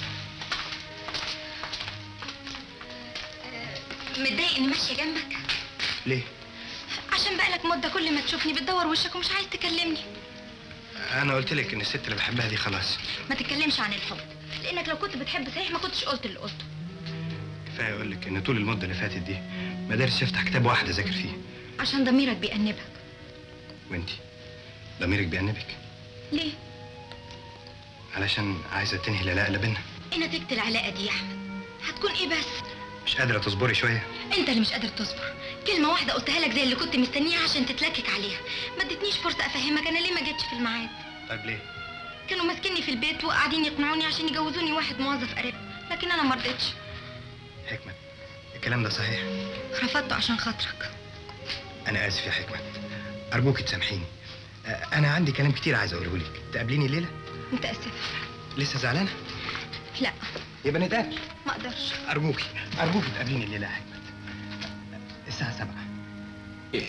متضايق اني ماشيه جنبك؟ ليه؟ عشان بقالك مده كل ما تشوفني بتدور وشك ومش عايز تكلمني. انا قلت لك ان الست اللي بحبها دي خلاص. ما تتكلمش عن الحب، لانك لو كنت بتحب صحيح ما كنتش قلت اللي قلته. كفايه اقول لك ان طول المده اللي فاتت دي ما قدرتش افتح كتاب واحد اذاكر فيه. عشان ضميرك بيأنبك. وانتي ضميرك بيأنبك؟ ليه؟ علشان عايزه تنهي العلاقه اللي بينا. ايه نتيجه العلاقه دي يا احمد؟ هتكون ايه بس؟ مش قادره تصبري شويه؟ انت اللي مش قادر تصبر. كلمه واحده قلتها لك زي اللي كنت مستنيها عشان تتلكك عليها. ما ادتنيش فرصه افهمك انا ليه ما جيتش في الميعاد. طيب ليه؟ كانوا ماسكيني في البيت وقاعدين يقنعوني عشان يجوزوني واحد موظف قريبنا، لكن انا ما رضيتش. حكمت، الكلام ده صحيح؟ رفضته عشان خاطرك. انا اسف يا حكمت، ارجوك تسامحيني. انا عندي كلام كتير عايز اقوله لك. تقابليني الليله؟ متاسفه. لسه زعلانه؟ لا. يبقى نتقابل. ما اقدرش. ارجوكي تقابليني الليله يا حكمت الساعه 7. ايه؟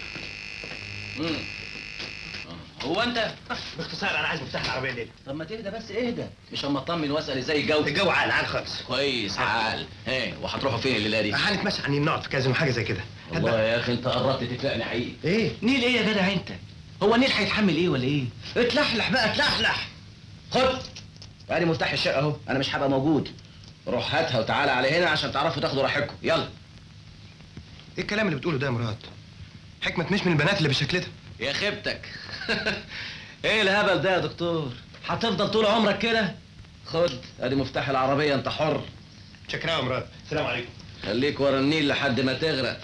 هو انت؟ باختصار انا عايز مفتاح العربيه الليله. طب ما تهدى بس اهدى، مش اما اطمن واسال ازاي الجو. الجو عال خالص. كويس عال. وهتروحوا فين الليله دي؟ هنتمشى نقعد في كازينو حاجه زي كده. والله يا اخي انت قربت تتلاقني حقيقي. ايه؟ نيل ايه يا جدع انت؟ هو النيل هيتحمل ايه ولا ايه؟ اتلحلح بقى اتلحلح. خد ادي مفتاح الشقه اهو، انا مش هبقى موجود. روح هاتها وتعالى على هنا عشان تعرفوا تاخدوا راحتكم، يلا. ايه الكلام اللي بتقوله ده يا مراد؟ حكمت مش من البنات اللي بشكلتها. يا خيبتك. ايه الهبل ده يا دكتور؟ هتفضل طول عمرك كده؟ خد ادي مفتاح العربيه، انت حر. شكرا يا مراد، السلام عليكم. خليك ورا النيل لحد ما تغرق.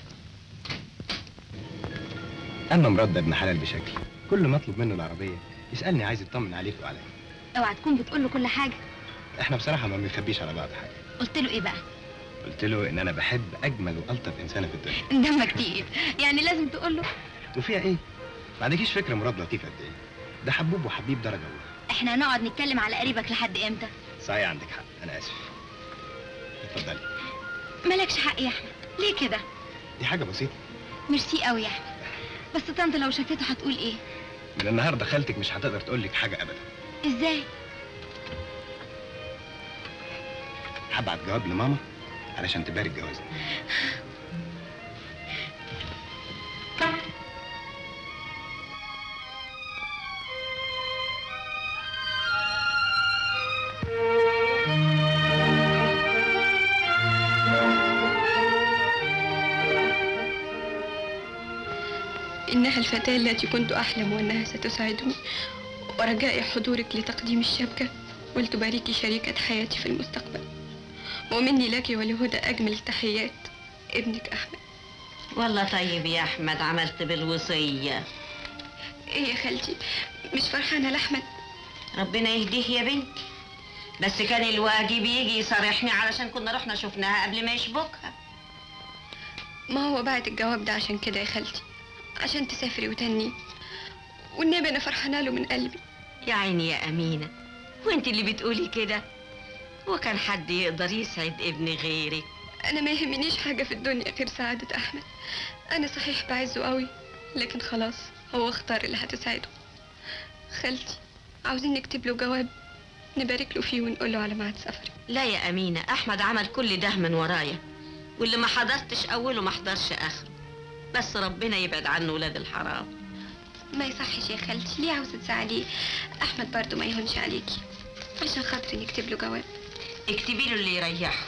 اما مراد ده ابن حلال بشكل، كل ما اطلب منه العربيه يسالني عايز يطمن عليك وعليا. اوعى تكون بتقول له كل حاجه. احنا بصراحه ما بنخبيش على بعض حاجه. قلت له ايه بقى؟ قلت له ان انا بحب اجمل والطف انسانه في الدنيا. دمك تقيل، يعني لازم تقول له. وفيها ايه؟ ما عندكيش فكره مراد لطيف قد ايه؟ ده حبوب وحبيب درجه اولى. احنا هنقعد نتكلم على قريبك لحد امتى؟ صحيح عندك حق، انا اسف. اتفضلي. مالكش حق يا احمد، ليه كده؟ دي حاجه بسيطه. ميرسي قوي يا احمد، بس طنط لو شافته هتقول ايه؟ من النهارده خالتك مش هتقدر تقول لك حاجه ابدا. ازاي؟ هبعت جواب لماما علشان تبارك جوازنا. إنها الفتاة التي كنت أحلم أنها ستسعدني، ورجائي حضورك لتقديم الشبكة ولتباركي شريكة حياتي في المستقبل. ومني لك ولهدى أجمل التحيات، ابنك أحمد. والله طيب يا أحمد، عملت بالوصية. إيه يا خالتي، مش فرحانة لأحمد؟ ربنا يهديه يا بنتي، بس كان الواجب يجي يصارحني علشان كنا رحنا شفناها قبل ما يشبكها. ما هو بعت الجواب ده عشان كده يا خالتي، عشان تسافري وتني، والنبي أنا فرحانة له من قلبي. يا عيني يا أمينة، وانت اللي بتقولي كده؟ وكان حد يقدر يسعد ابني غيرك؟ أنا ما يهمنيش حاجة في الدنيا غير سعادة أحمد. أنا صحيح بعزه قوي، لكن خلاص هو اختار اللي هتسعده. خالتي عاوزين نكتب له جواب نبارك له فيه ونقول له على ميعاد سفري. لا يا أمينة، أحمد عمل كل ده من ورايا، واللي ما حضرتش أوله ما حضرش آخره. بس ربنا يبعد عنه ولاد الحرام. ما يصحش يا خالتي، ليه عاوزة تزعليه؟ أحمد برضو ما يهونش عليكي، عشان خاطري نكتب له جواب. اكتبي له اللي يريحه.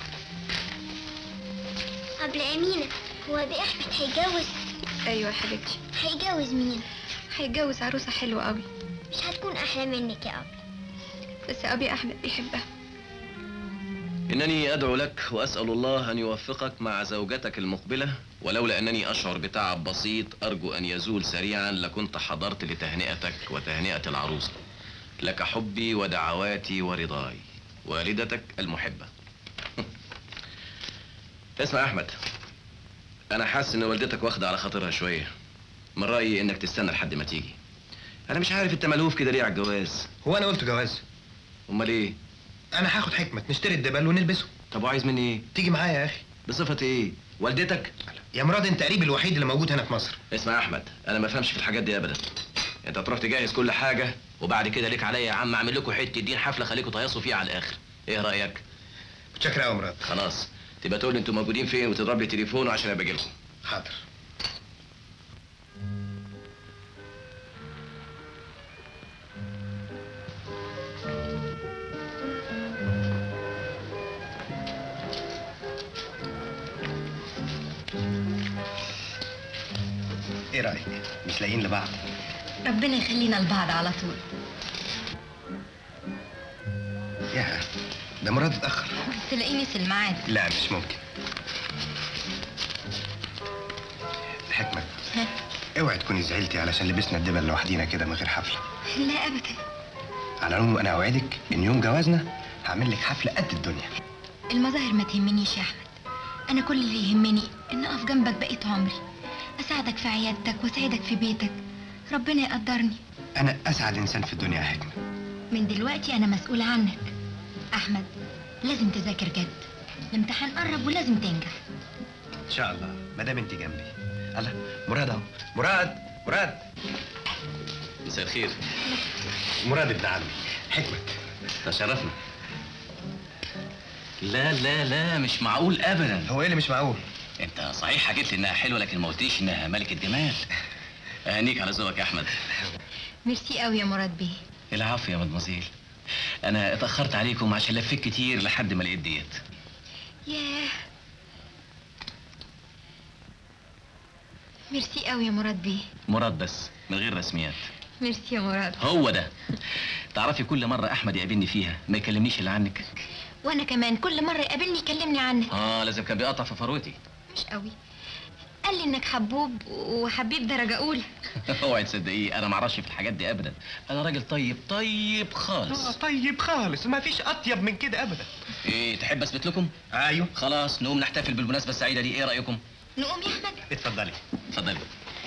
قبل أمينة، هو أبي أحمد هيجوز؟ أيوة يا حبيبتي. هيجوز مين؟ هيتجوز عروسة حلوة قوي. مش هتكون أحلى منك يا أبي. بس أبي أحمد بيحبها. إنني أدعو لك وأسأل الله أن يوفقك مع زوجتك المقبلة، ولولا أنني أشعر بتعب بسيط أرجو أن يزول سريعا لكنت حضرت لتهنئتك وتهنئة العروسة. لك حبي ودعواتي ورضاي، والدتك المحبة. اسمع يا أحمد، أنا حاسس إن والدتك واخدة على خاطرها شوية. من رأيي إنك تستنى لحد ما تيجي. أنا مش عارف أنت ملهوف كده ليه على الجواز. هو أنا قلت جواز؟ أمال إيه؟ أنا هاخد حكمة نشتري الدبل ونلبسه. طب وعايز مني إيه؟ تيجي معايا يا أخي. بصفة إيه؟ والدتك؟ يا مراد أنت قريب الوحيد اللي موجود هنا في مصر. اسمع يا أحمد، أنا ما بفهمش في الحاجات دي أبدا. أنت تروح تجهز كل حاجة وبعد كده ليك عليا يا عم أعمل لكم حتة دين حفلة خليكم تهيصوا فيها على الآخر. إيه رأيك؟ متشكر قوي يا مراد. خلاص، تبقى تقول لي أنتوا موجودين فين وتضرب لي تليفون عشان أبقى أجي لكم. حاضر. ايه رايك؟ مش لاقيين لبعض؟ ربنا يخلينا لبعض على طول. يا ده مراد اتاخر. تلاقيني في الميعاد. لا مش ممكن. حكمة، اوعي تكوني زعلتي علشان لبسنا الدبل لوحدينا كده من غير حفله. لا ابدا. على العموم انا اوعدك ان يوم جوازنا هعمل لك حفله قد الدنيا. المظاهر ما تهمنيش يا احمد، انا كل اللي يهمني ان اقف جنبك بقيت عمري، اساعدك في عيادتك واساعدك في بيتك، ربنا يقدرني. انا اسعد انسان في الدنيا يا حكمة. من دلوقتي انا مسؤولة عنك. احمد لازم تذاكر جد، الامتحان قرب ولازم تنجح. ان شاء الله ما دام انت جنبي. الله، مراد اهو. مراد. مساء الخير. مراد ابن عمي. حكمة. تشرفنا. لا لا لا مش معقول ابدا. هو ايه اللي مش معقول؟ انت صحيح حكيت لي انها حلوه لكن ما قلتليش انها ملكه جمال. اهنيك على ذوقك يا احمد. ميرسي قوي يا مراد بيه. العفو يا مدمزيل، انا اتاخرت عليكم عشان لفيت كتير لحد ما لقيت ديت. ياه، ميرسي قوي يا مراد بيه. مراد بس من غير رسميات. ميرسي يا مراد. هو ده. تعرفي كل مره احمد يقابلني فيها ما يكلمنيش الا عنك. وانا كمان كل مره يقابلني يكلمني عنك. لازم كان بيقطع في فروتي. مش قوي، قال لي انك حبوب وحبيب درجه اولى. اوعي تصدقيه، انا ما اعرفش في الحاجات دي ابدا. انا راجل طيب خالص. طيب خالص، ما فيش اطيب من كده ابدا. ايه تحب اثبت لكم؟ ايوه. خلاص نقوم نحتفل بالمناسبه السعيده دي، ايه رايكم؟ نقوم يا احمد. اتفضلي. اتفضلي.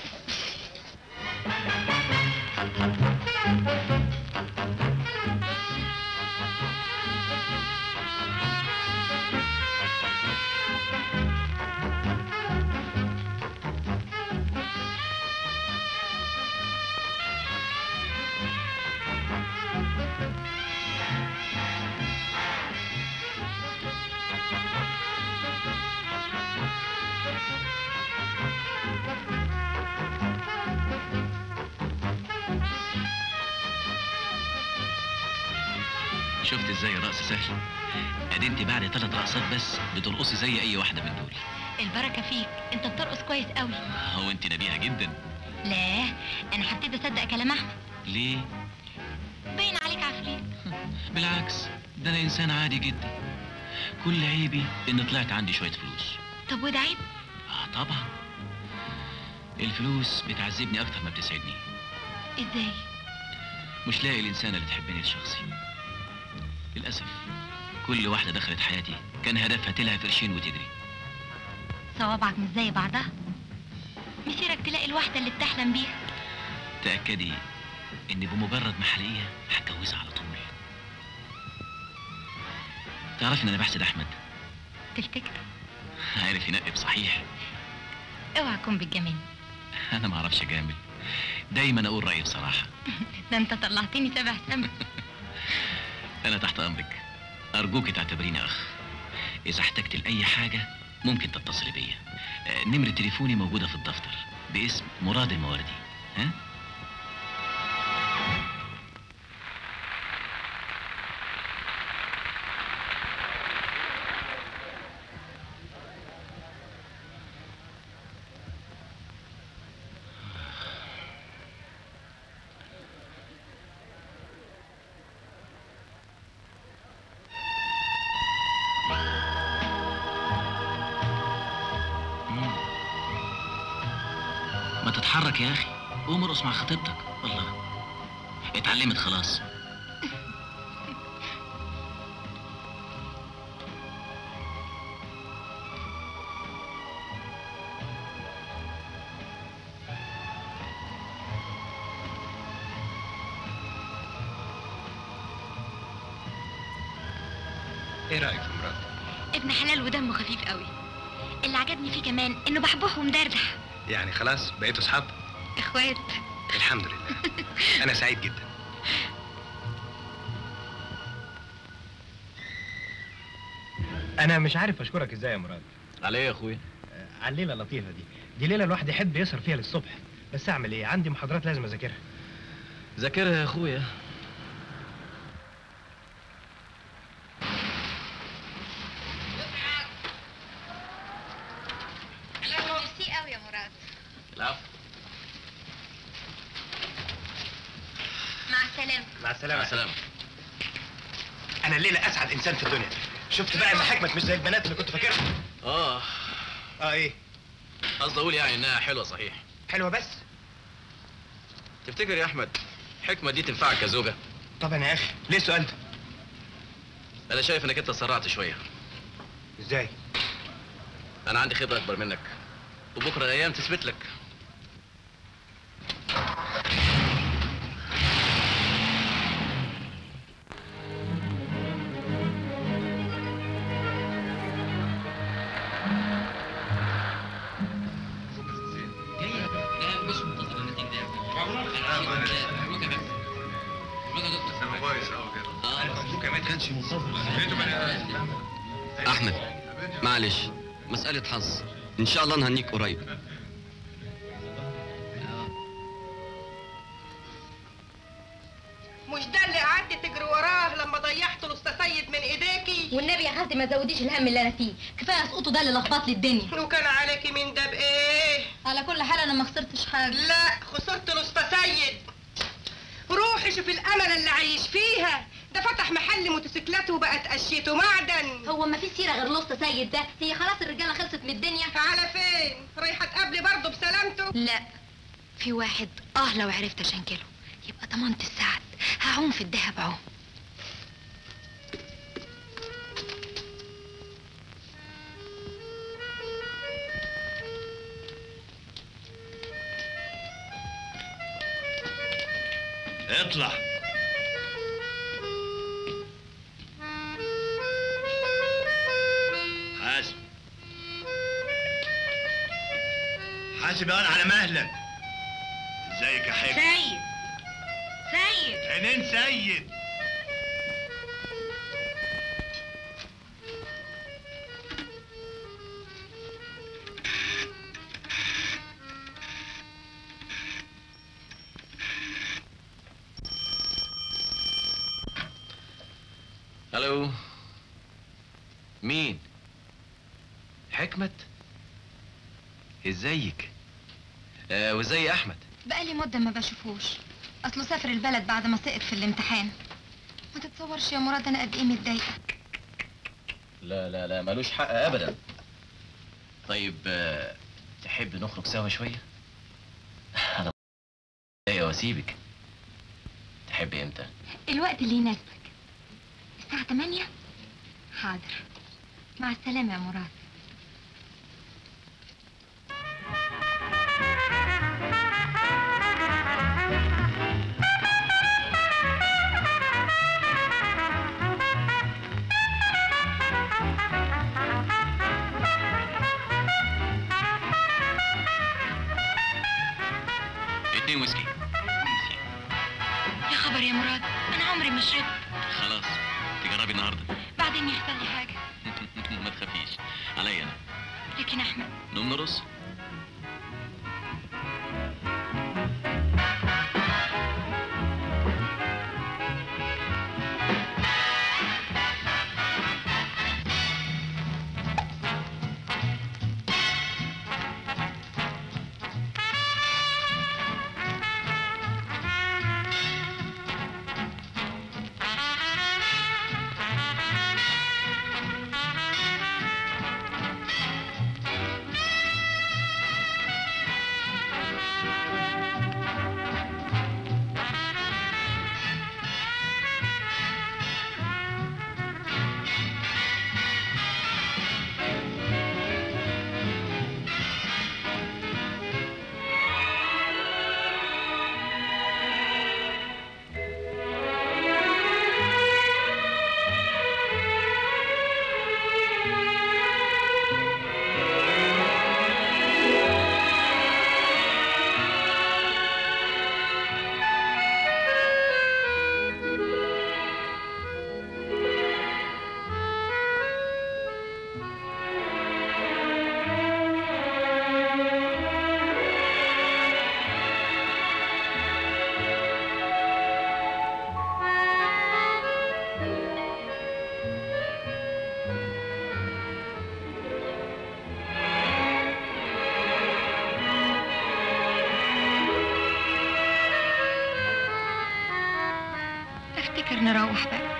شفت ازاي الرقص سهل؟ ادي انت بعد 3 رقصات بس بترقصي زي اي واحده من دول. البركه فيك، انت بترقص كويس قوي. هو انت نبيهه جدا. لا انا هبتدي اصدق كلام احمد. ليه؟ باين عليك عفريت. بالعكس، ده انا انسان عادي جدا. كل عيبي ان طلعت عندي شويه فلوس. طب وده عيب؟ طبعا. الفلوس بتعذبني اكتر ما بتسعدني. ازاي؟ مش لاقي الانسانه اللي تحبني لشخصي. للاسف كل واحده دخلت حياتي كان هدفها تلها قرشين وتجري. صوابعك مش زي بعضها، مسيرك تلاقي الواحده اللي بتحلم بيها. تاكدي ان بمجرد ما هلاقيها هتجوزها على طول. تعرفي ان انا بحسد احمد. تفتكر؟ عارف ينقب صحيح. اوعى تكون بتجاملني. انا ما اعرفش اجامل، دايما اقول رايي بصراحه. ده انت طلعتني سبع سما. انا تحت امرك، ارجوك تعتبريني اخ. اذا احتجت لاي حاجه ممكن تتصلي بيا. نمره تليفوني موجوده في الدفتر. باسم مراد المواردي. ها؟ ما تتحرك يا اخي، قوم ارقص مع خطيبتك. الله، اتعلمت خلاص. ايه رايك في مراد؟ ابن حلال ودمه خفيف قوي. اللي عجبني فيه كمان انه بحبوح ومدردح. يعني خلاص بقيتوا اصحاب؟ اخوات. الحمد لله. انا سعيد جدا. انا مش عارف اشكرك ازاي يا مراد. على ايه يا اخويا؟ على الليله اللطيفه دي ليله الواحد يحب يسهر فيها للصبح، بس اعمل ايه؟ عندي محاضرات لازم اذاكرها. ذاكرها يا اخويا. ميرسي قوي يا مراد. العفو. مع السلامه. مع السلامه. مع السلامه. انا الليله اسعد انسان في الدنيا. شفت بقى ان حكمت مش زي البنات اللي كنت فاكرها. ايه؟ قصدي اقول يعني انها حلوه صحيح. حلوه بس؟ تفتكر يا احمد حكمه دي تنفعك كزوجه؟ طبعا يا اخي، ليه السؤال ده؟ انا شايف انك انت سرعت شويه. ازاي؟ انا عندي خبره اكبر منك، وبكره الايام تثبت لك. احمد معلش، مسألة حظ، ان شاء الله نهنيك قريب. مش ده اللي قعدت تجري وراه لما ضيعت الاستاذ سيد من ايديكي؟ والنبي يا خالتي ما تزوديش الهم اللي انا فيه، كفايه اسقطه ده اللي لخبط لي الدنيا. وكان عليكي من ده بايه؟ على كل حال انا ما خسرتش حاجه. لا، خسرت الاستاذ سيد. روحي شوفي الامل اللي عايش فيها، ده فتح محل موتوسيكلات وبقت قشيته معدن. هو ما في سيره غير الاسطى سيد ده؟ هي خلاص الرجاله خلصت من الدنيا. على فين؟ رايحه تقابلي برضه بسلامته؟ لا، في واحد لو عرفت اشنكله يبقى ضمنت السعد. هعوم في الدهب عوم. اطلع. حاسب حاسب يا على مهلك. ازيك يا حبيبي؟ سيد عينين سيد. الو، مين؟ حكمت؟ ازيك؟ وازاي احمد؟ بقالي مده ما بشوفوش، اصله سافر البلد بعد ما سقط في الامتحان. ما تتصورش يا مراد انا قد ايه متضايقه. لا لا لا، ملوش حق ابدا. طيب تحب نخرج سوا شويه؟ انا متضايقه واسيبك. تحب امتى؟ الوقت اللي يناسبك. الساعه 8. حاضر، مع السلامه يا مراد. ويسكي. يا خبر يا مراد، انا عمري ما شربت. خلاص تجربي النهارده. بعدين يحصل لي حاجه. ما تخافيش عليا انا. لكن احمد نقوم نرقص. افتكر نروح بقى.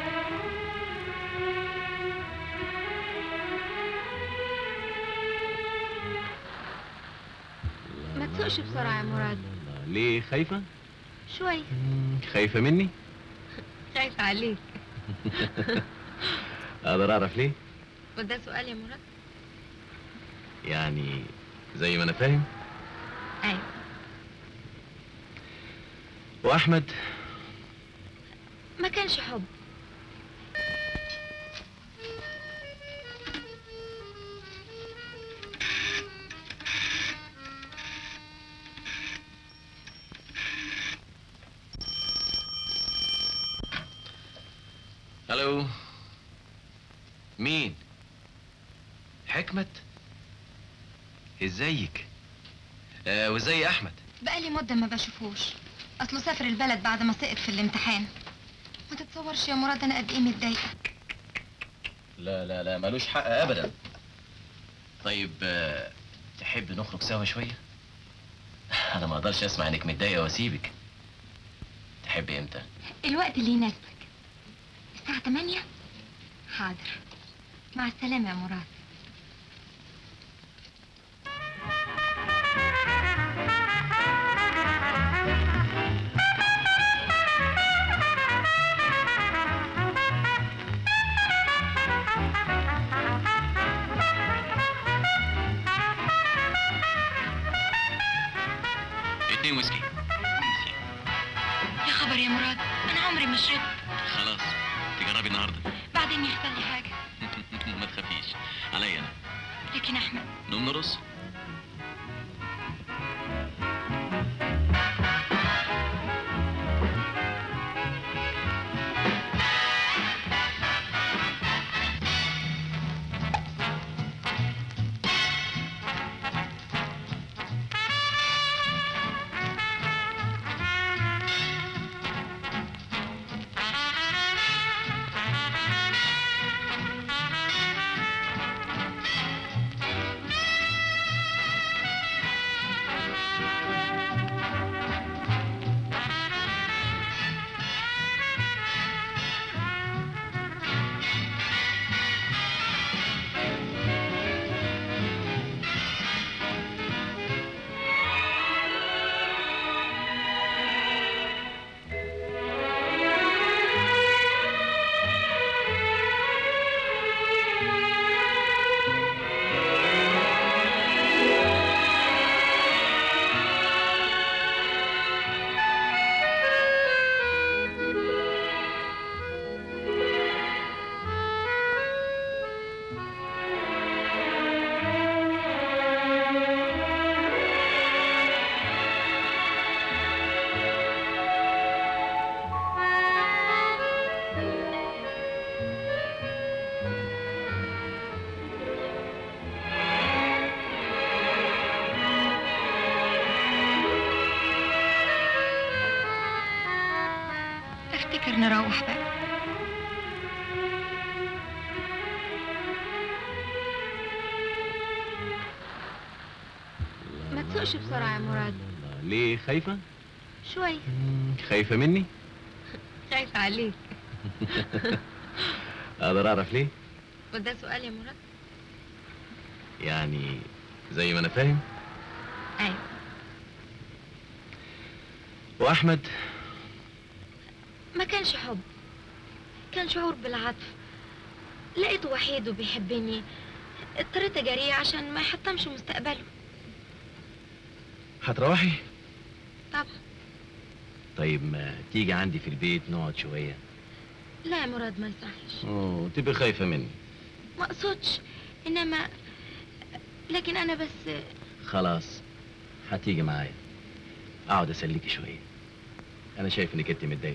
ما تسوقش بسرعة يا مراد. ليه خايفة؟ شوي. خايفة مني؟ خايفة عليك. اقدر اعرف ليه؟ وده سؤال يا مراد؟ يعني زي ما انا فاهم. ايوه. واحمد؟ ما كانش حب. الو، مين؟ حكمت؟ ازيك؟ وازاي احمد؟ بقالي مدة ما بشوفوش، اصله سافر البلد بعد ما سقط في الامتحان. ما تتصورش يا مراد انا قد ايه متضايقة. لا لا لا، ملوش حق ابدا. طيب تحب نخرج سوا شوية؟ انا ما اقدرش اسمع انك متضايقة واسيبك. تحبي امتى؟ الوقت اللي يناسبك. الساعة 8؟ حاضر. مع السلامة يا مراد. اتنين ويسكي. يا خبر يا مراد، انا عمري ما شربت. خلاص تجربي النهارده. بعدين يحصل لي حاجة. ما تخافيش عليا انا. لكن احمد. نقوم نرقص؟ افتكر نروح بقى. ما تسوقش بسرعة يا مراد. ليه خايفة؟ شوي. خايفة مني؟ خايفة عليك. اقدر اعرف ليه؟ وده سؤال يا مراد؟ يعني زي ما انا فاهم. ايوه. واحمد؟ ما كانش حب، كان شعور بالعطف. لقيته وحيد وبيحبني، اضطريت اجاريه عشان ما يحطمش مستقبله. هتروحي؟ طبعا. طيب ما تيجي عندي في البيت نقعد شوية؟ لا يا مراد ما يصحش. تبقي خايفة مني. ما اقصدش، انما لكن انا بس. خلاص هتيجي معايا، اقعد اسليكي شوية. انا شايف انك انت متضايقة.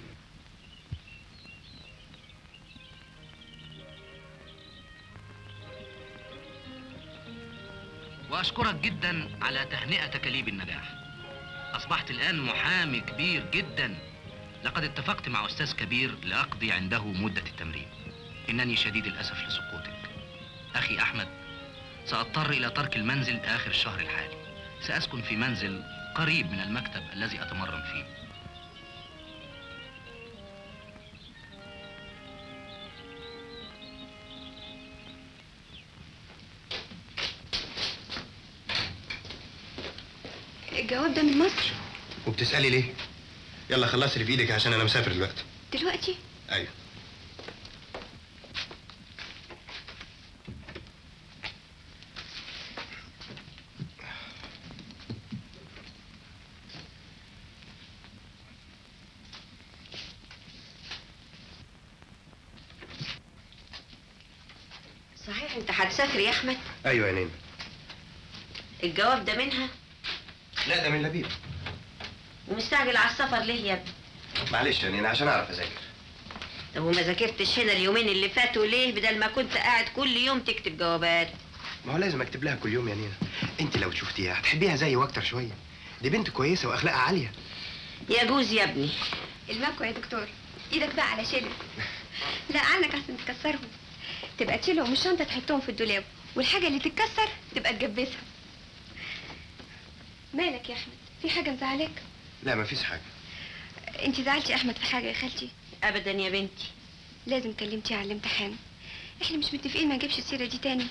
وأشكرك جدا على تهنئتك لي بالنجاح. أصبحت الآن محامي كبير جدا. لقد اتفقت مع أستاذ كبير لأقضي عنده مدة التمرين. إنني شديد الأسف لسقوطك. أخي أحمد، سأضطر إلى ترك المنزل آخر الشهر الحالي. سأسكن في منزل قريب من المكتب الذي أتمرن فيه. الجواب ده من مصر. وبتسألي ليه؟ يلا خلصي اللي في ايدك عشان انا مسافر دلوقتي. دلوقتي؟ ايوه. صحيح انت هتسافر يا احمد؟ ايوه يا نين. الجواب ده منها؟ لا ده من لبيب. ومستعجل على السفر ليه يا ابني؟ معلش يا نين عشان اعرف اذاكر. طب وما ذاكرتش هنا اليومين اللي فاتوا ليه بدل ما كنت قاعد كل يوم تكتب جوابات؟ ما هو لازم اكتب لها كل يوم يا نينا. انت لو شفتيها هتحبيها زيي واكتر شويه. دي بنت كويسه واخلاقها عاليه. يجوز يا ابني. المكوى يا دكتور، ايدك بقى على شيلك. لا عنك عشان تكسرهم. تبقى تشيلهم من الشنطه تحطهم في الدولاب، والحاجه اللي تتكسر تبقى تجبسها. مالك يا احمد؟ في حاجه مزعلاك؟ لا مفيش حاجه. انت زعلتي احمد في حاجه يا خالتي؟ ابدا يا بنتي. لازم كلمتيه على الامتحان. احنا مش متفقين ما نجيبش السيره دي تاني.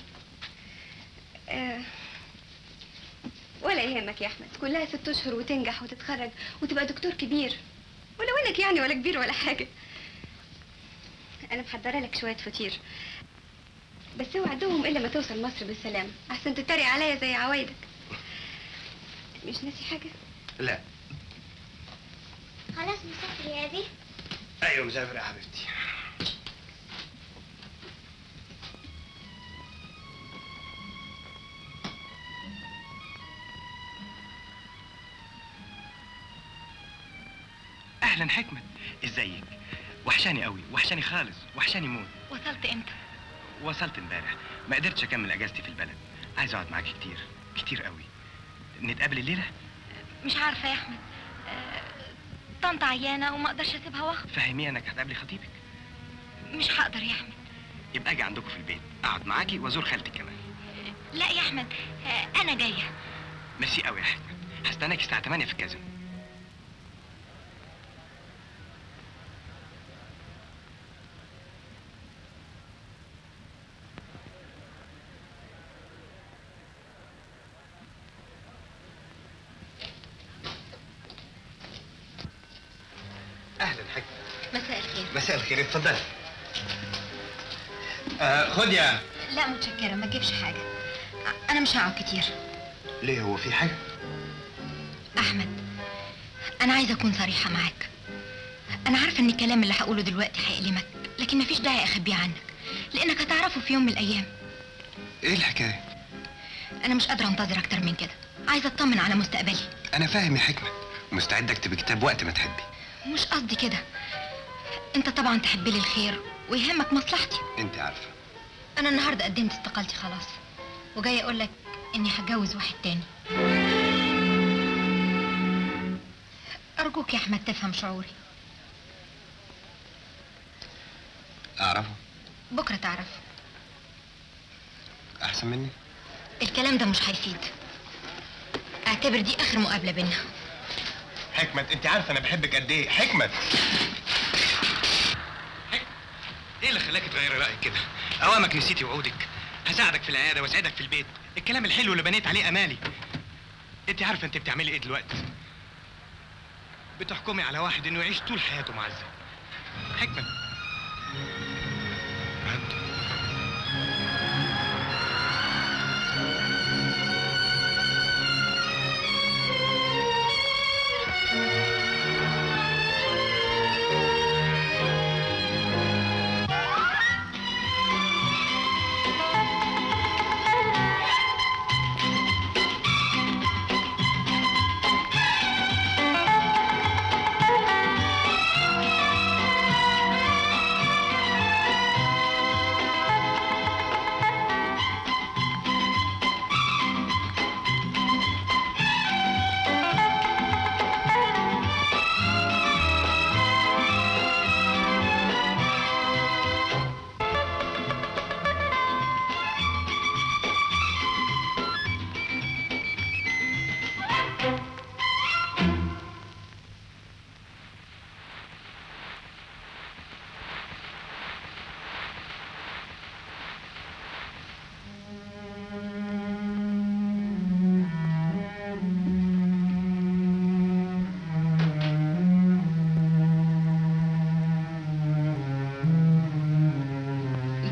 ولا يهمك يا احمد، كلها 6 اشهر وتنجح وتتخرج وتبقى دكتور كبير. ولو انك يعني ولا كبير ولا حاجه. انا محضره لك شويه فطير، بس اوعى تدوهم الا ما توصل مصر بالسلامه، احسن تتريق عليا زي عوايدك. مش ناسي حاجه؟ لا. خلاص مسافر يا ابي؟ ايوه مسافر يا حبيبتي. اهلا حكمت، ازيك؟ وحشاني قوي، وحشاني خالص، وحشاني موت. وصلت امتى؟ وصلت امبارح، ما قدرتش اكمل اجازتي في البلد. عايز اقعد معاكي كتير كتير قوي. نتقابل الليله؟ مش عارفه يا احمد، طنط عيانه وما اقدرش اسيبها واخد. فهميها انك هتقابلي خطيبك. مش هقدر يا احمد. يبقى اجي عندكم في البيت، اقعد معاكي وازور خالتك كمان. لا يا احمد، انا جايه. ميرسي قوي يا حكمت، هستناك الساعه 8 في الكازينو. اهلا حكمت. مساء الخير. مساء الخير، اتفضلي. خد يا. لا متشكره، ما تجيبش حاجه. انا مش هقعد كتير. ليه، هو في حاجه؟ احمد، انا عايزه اكون صريحه معاك. انا عارفه ان الكلام اللي هقوله دلوقتي هيألمك، لكن مفيش داعي اخبيه عنك، لانك هتعرفه في يوم من الايام. ايه الحكايه؟ انا مش قادره انتظر اكتر من كده، عايزه اطمن على مستقبلي. انا فاهم يا حكمت، ومستعد اكتب كتاب وقت ما تحبي. مش قصدي كده، انت طبعا تحب لي الخير ويهمك مصلحتي. انت عارفه انا النهارده قدمت استقالتي خلاص، وجاي اقول لك اني هتجوز واحد تاني. ارجوك يا احمد تفهم شعوري. اعرفه. بكره تعرف. احسن مني. الكلام ده مش هيفيد، اعتبر دي اخر مقابله بينا. حكمت، انت عارفه انا بحبك قد ايه. حكمت، ايه اللي خلاكي تغيري رايك كده؟ اوامك نسيتي وعودك. هساعدك في العياده واسعدك في البيت، الكلام الحلو اللي بنيت عليه امالي. انت عارفه انت بتعملي ايه دلوقتي؟ بتحكمي على واحد انه يعيش طول حياته معذب. حكمت،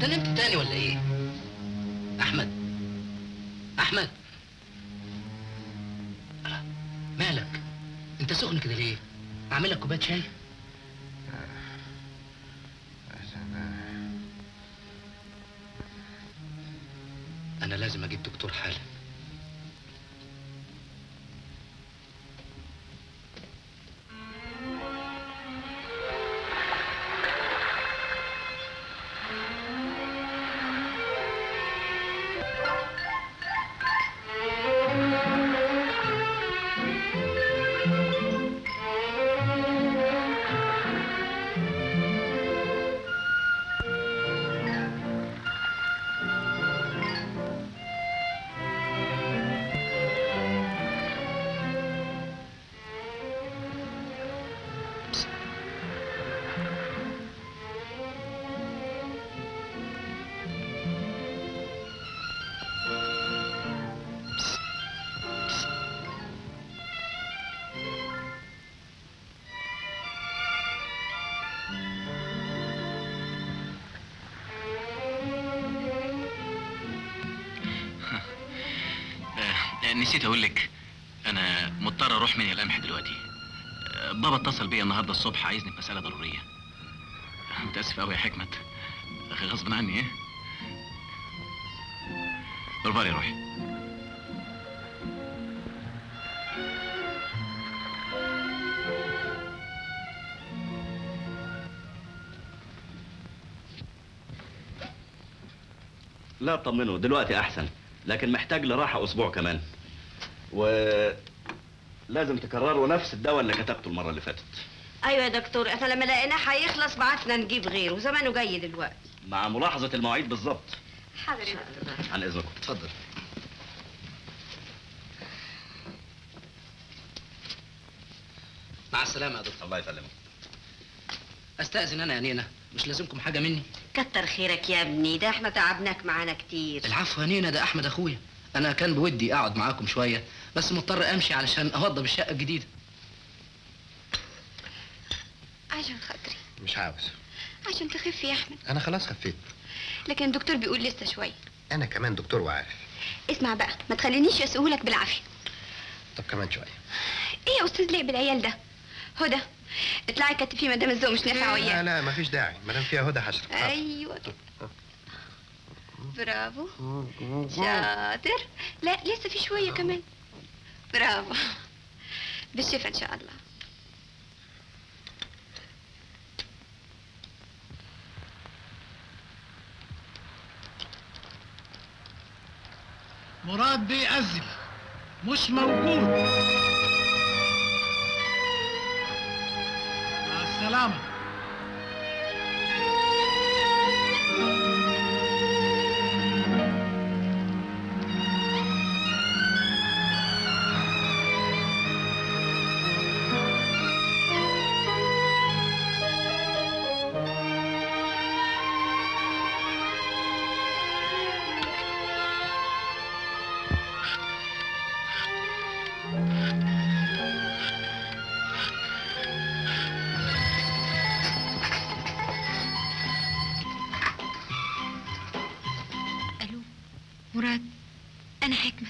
انت نمت تاني ولا ايه؟ احمد احمد، مالك؟ انت سخن كده ليه؟ اعمل لك كوبايه شاي؟ انا لازم اجيب دكتور حالا. نسيت اقول لك، انا مضطر اروح من القمح دلوقتي. بابا اتصل بيا النهارده الصبح عايزني في مساله ضروريه. متاسف قوي يا حكمت، غصب عني. ايه بربار يا روحي. لا اطمنوا دلوقتي احسن، لكن محتاج لراحه اسبوع كمان. لازم تكرروا نفس الدواء اللي كتبته المره اللي فاتت. ايوه يا دكتور، احنا لما لقيناه هيخلص بعتنا نجيب غيره وزمانه جاي دلوقتي. مع ملاحظه المواعيد بالظبط. حاضر يا دكتور. عن اذنكم. اتفضل. مع السلامه يا دكتور. الله يسلمك. استاذن انا يا نينا، مش لازمكم حاجه مني؟ كتر خيرك يا ابني، ده احنا تعبناك معانا كتير. العفو يا نينا، ده احمد اخويا. انا كان بودي اقعد معاكم شويه، بس مضطر امشي علشان اوضب الشقه الجديده. عشان خاطري. مش عاوز. عشان تخف يا احمد. انا خلاص خفيت. لكن الدكتور بيقول لسه شويه. انا كمان دكتور وعارف. اسمع بقى، ما تخلينيش اسهولك بالعافيه. طب كمان شويه. ايه يا استاذ لعب العيال ده؟ هدى اطلعي كتفي ما دام الذوق مش نافع وياك. لا مفيش داعي، ما دام فيها هدى هشرب. ايوه برافو شاطر. لا لسه في شويه كمان. برافو بالشفا ان شاء الله. مراد بيأذن مش موجود. مع السلامة. مراد انا حكمت.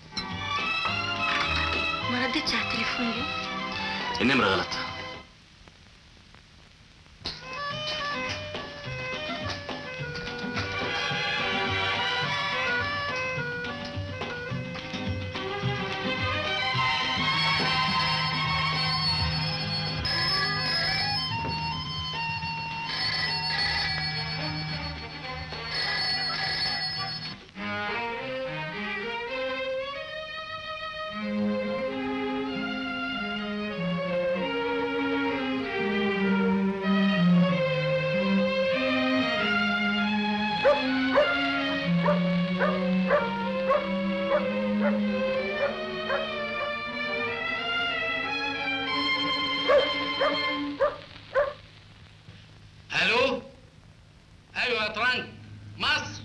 ما ردتش على التليفون ليه؟ النمره غلط. الو ايوه يا ترنك مصر.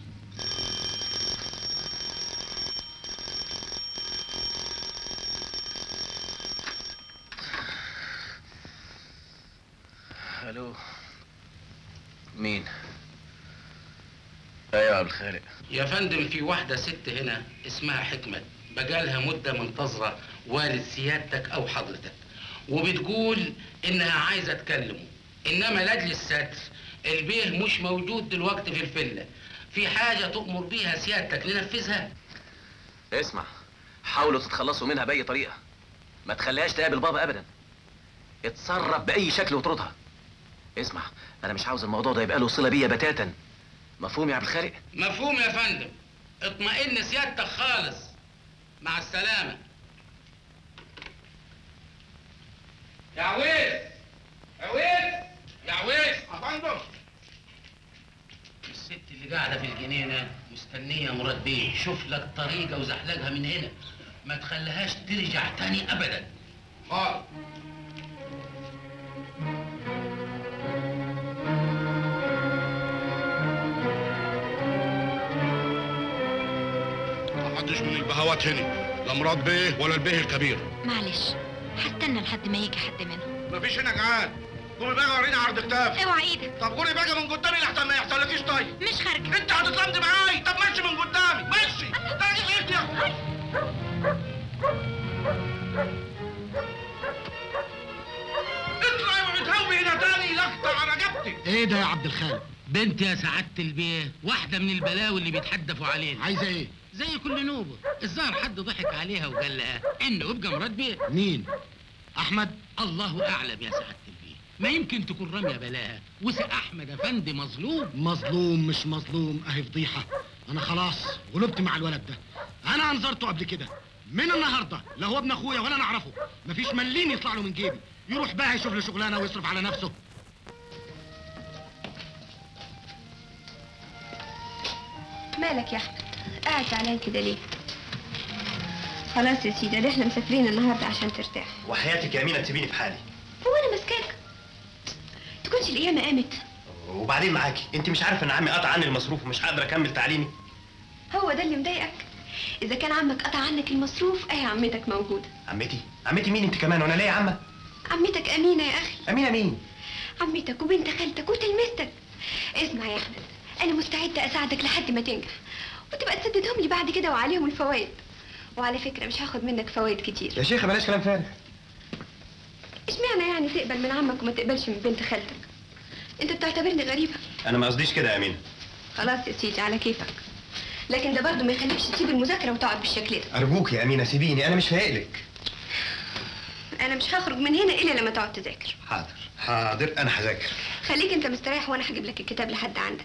الو مين؟ ايوه يا الخالق. يا فندم في واحدة ست هنا اسمها حكمت، بقالها مدة منتظرة والد سيادتك أو حضرتك، وبتقول إنها عايزة تكلمه، إنما لأجل الستر البيه مش موجود دلوقتي في الفيلا. في حاجة تؤمر بيها سيادتك ننفذها؟ اسمع، حاولوا تتخلصوا منها بأي طريقة، ما تخليهاش تقابل بابا أبدا. اتصرف بأي شكل وطردها. اسمع، أنا مش عاوز الموضوع ده يبقى له صلة بيا بتاتا. مفهوم يا عبد الخالق؟ مفهوم يا فندم. اطمئن سيادتك خالص. مع السلامة. يا عويس، عويس، يا عويس. افندم. الست اللي قاعدة في الجنينة مستنية مراد بيه، شوف لك طريقة وزحلقها من هنا، ما تخليهاش ترجع تاني أبدا. حاضر. محدش من البهوات هنا، لا مراد بيه ولا البيه الكبير. معلش، هستنى لحد ما يجي حد منهم. مفيش هنا جعان. قومي بقى وريني عرض كتاب. اوعى ايدك. طب قولي بقى من قدامي لحتى ما يحصلكيش. طيب مش خارجه. انت هتتلمضي معاي. طب ماشي من قدامي، ماشي. تعالي غيرتي يا اخوي. اطلعي وبتهوي هنا تاني لقطة على رقبتي. ايه ده يا عبد الخالق؟ بنت يا سعادة البيه، واحدة من البلاوي اللي بيتحدفوا علينا. عايزه ايه؟ زي كل نوبة، الظاهر حد ضحك عليها وقال لها انه ابقى مراد بيه. مين؟ احمد؟ الله اعلم يا سعادة البيه، ما يمكن تكون رامية بلاها، وسي احمد افندي مظلوم. مظلوم مش مظلوم، اهي فضيحه. انا خلاص غلبت مع الولد ده. انا انظرته قبل كده. من النهارده لا هو ابن اخويا ولا انا اعرفه. مفيش مليم يطلع له من جيبي. يروح بقى يشوف له شغلانه ويصرف على نفسه. مالك يا احمد؟ قاعد زعلان كده ليه؟ خلاص يا سيدي، احنا مسافرين النهارده عشان ترتاح. وحياتك يا امينه تسيبيني في حالي. هو انا ماسكاك؟ تكونش القيامه قامت. وبعدين معاكي، انت مش عارفه ان عمي قطع عني المصروف ومش هقدر اكمل تعليمي؟ هو ده اللي مضايقك؟ اذا كان عمك قطع عنك المصروف اهي عمتك موجوده. عمتي؟ عمتي مين انت كمان وانا ليا عمه؟ عمتك امينه يا اخي. امينه مين؟ عمتك وبنت خالتك وتلميذتك. اسمع يا احمد، انا مستعده اساعدك لحد ما تنجح وتبقى تسددهم لي بعد كده وعليهم الفوائد. وعلى فكره مش هاخد منك فوائد كتير. يا شيخه بلاش كلام فارغ. اشمعنى يعني تقبل من عمك وما تقبلش من بنت خالتك؟ انت بتعتبرني غريبه؟ انا ما قصديش كده يا امينه. خلاص يا سيدي على كيفك، لكن ده برضه ما يخليكش تسيب المذاكره وتقعد بالشكل ده. ارجوك يا امينه سيبيني، انا مش فايقلك. انا مش هخرج من هنا الا لما تقعد تذاكر. حاضر حاضر، انا هذاكر. خليك انت مستريح وانا هجيب لك الكتاب لحد عندك.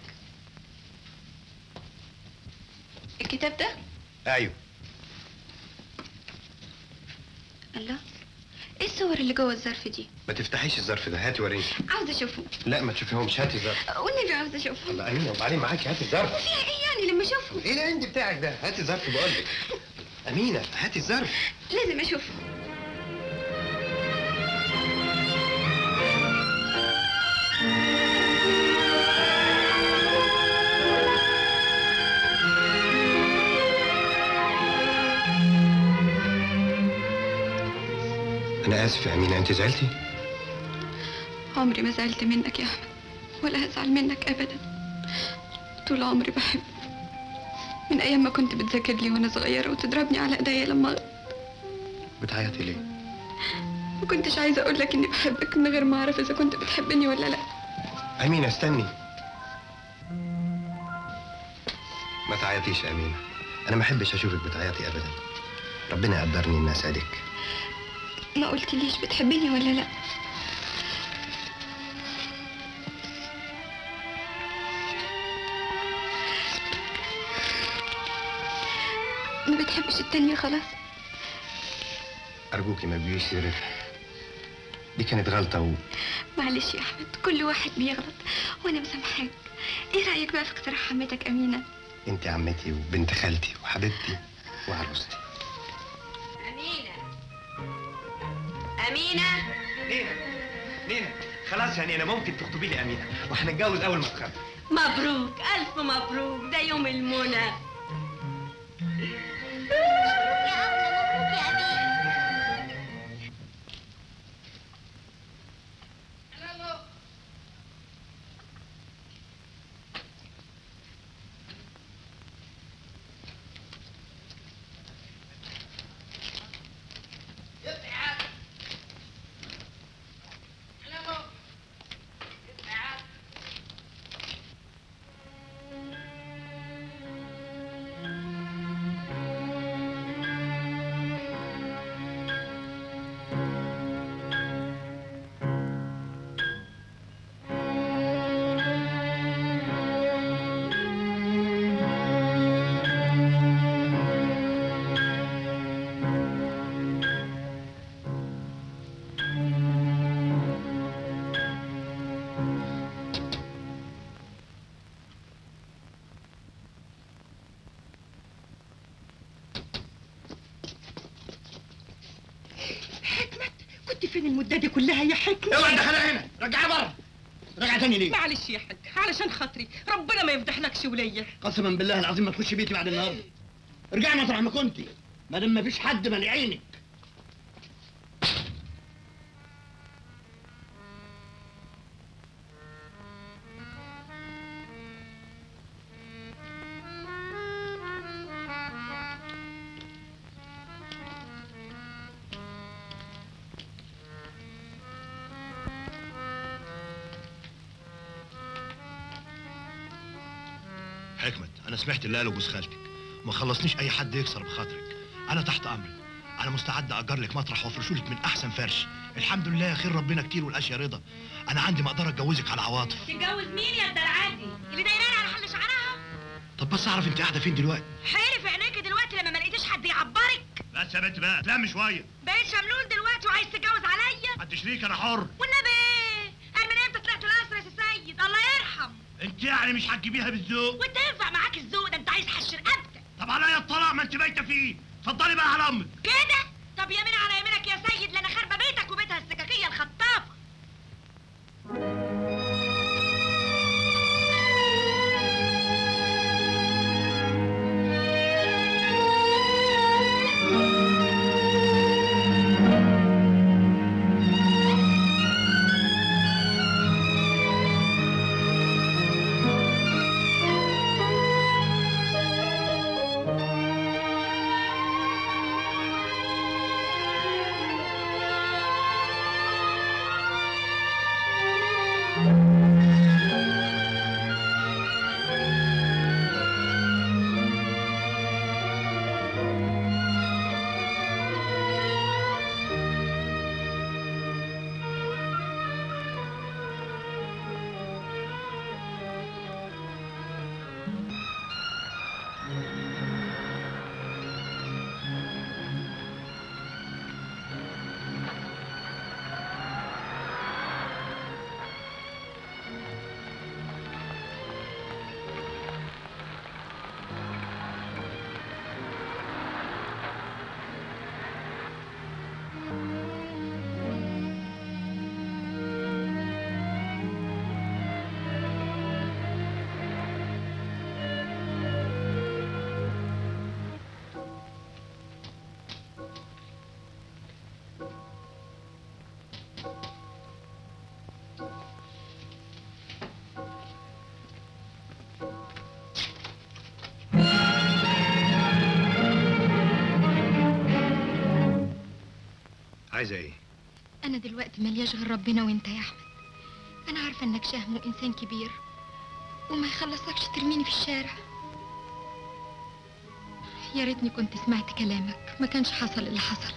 الكتاب ده؟ ايوه. الله، ايه الصور اللي جوه الظرف دي؟ ما تفتحيش الظرف ده، هاتي وريني. عاوزه اشوفه. لا ما تشوفيهمش، هاتي الظرف. والنبي عاوزه اشوفه. الله امينه، وبعدين معاكي، هاتي الظرف. فيها ايه يعني لما اشوفه؟ ايه العند بتاعك ده؟ هاتي الظرف بقول لك. امينه هاتي الظرف. لازم اشوفه. أنا آسف يا أمينة، أنت زعلتي؟ عمري ما زعلت منك يا أحمد، ولا هزعل منك أبدا. طول عمري بحبك، من أيام ما كنت بتذاكر لي وأنا صغيرة وتضربني على إيديا لما أغلط. بتعيطي ليه؟ ما كنتش عايزة أقول لك إني بحبك من غير ما أعرف إذا كنت بتحبني ولا لأ. أمينة استني. ما تعيطيش يا أمينة، أنا ما أحبش أشوفك بتعيطي أبدا. ربنا يقدرني إني أسعدك. ما قلتليش بتحبني ولا لا؟ ما بتحبش التانية خلاص؟ أرجوكي ما تجيبيش سيرتها، دي كانت غلطة معلش يا أحمد، كل واحد بيغلط وأنا مسامحاك. إيه رأيك بقى في اقتراح عمتك أمينة؟ أنت عمتي وبنت خالتي وحبيبتي وعروستي. أمينة. نينا خلاص يا نينا، ممكن تخطبي لي أمينة وهنتجوز أول ما تخرج. مبروك، ألف مبروك، ده يوم المنى. فين المده دي كلها يا حكمه؟ اوعى تدخلها هنا، رجعها بره. رجع تاني ليه؟ معلش يا حاج، علشان خاطري ربنا ما يفضحلكش وليا. قسما بالله العظيم ما تخش بيتي بعد النهارده. ارجعي مطرح ما كنتي، ما دام ما فيش حد مالي عينك. حكمت، انا سمعت اللي قاله جوز خالتك، ما خلصنيش اي حد يكسر بخاطرك. انا تحت امرك، انا مستعد اجر لك مطرح وافرشولك من احسن فرش. الحمد لله خير ربنا كتير والاشياء رضا. انا عندي ما اقدر اتجوزك على عواطف. تتجوز مين يا الدلعادي اللي دايراني على حل شعرها؟ طب بس اعرف انت قاعده فين دلوقتي؟ حيري في عينيكي دلوقتي لما ما لقيتيش حد يعبرك. بس يا بنت بقى تلم شويه. بقيت شملول دلوقتي وعايز تتجوز عليا؟ محدش ليك، انا حر. والنبي قال من امتى طلعت الاسرى يا سيد؟ الله يرحم. انت يعني مش هتجيبيها بالذوق؟ وانت ينفع معاك الذوق ده؟ انت عايز حش رقبتك. طب عليا الطلاق ما انت بايته فيه. اتفضلي بقى على امك. كده؟ طب يمين على يمينك يا سيد، لأنا خاربه بيتك وبيتها السكاكيه الخطافه. عايزه ايه؟ أنا دلوقتي ملياش غير ربنا وأنت يا أحمد. أنا عارفة إنك شهم وإنسان كبير وما يخلصكش ترميني في الشارع. يا ريتني كنت سمعت كلامك، ما كانش حصل اللي حصل.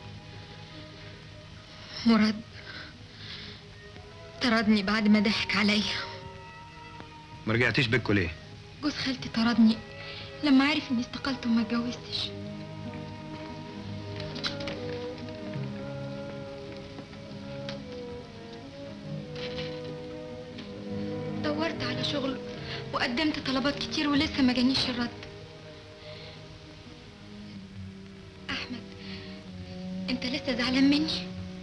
مراد طردني بعد ما ضحك عليا. ما رجعتيش بيتكم ليه؟ جوز خالتي طردني لما عرف إني استقلت وما اتجوزتش. دورت على شغل وقدمت طلبات كتير ولسه ما جانيش الرد. احمد انت لسه زعلان مني؟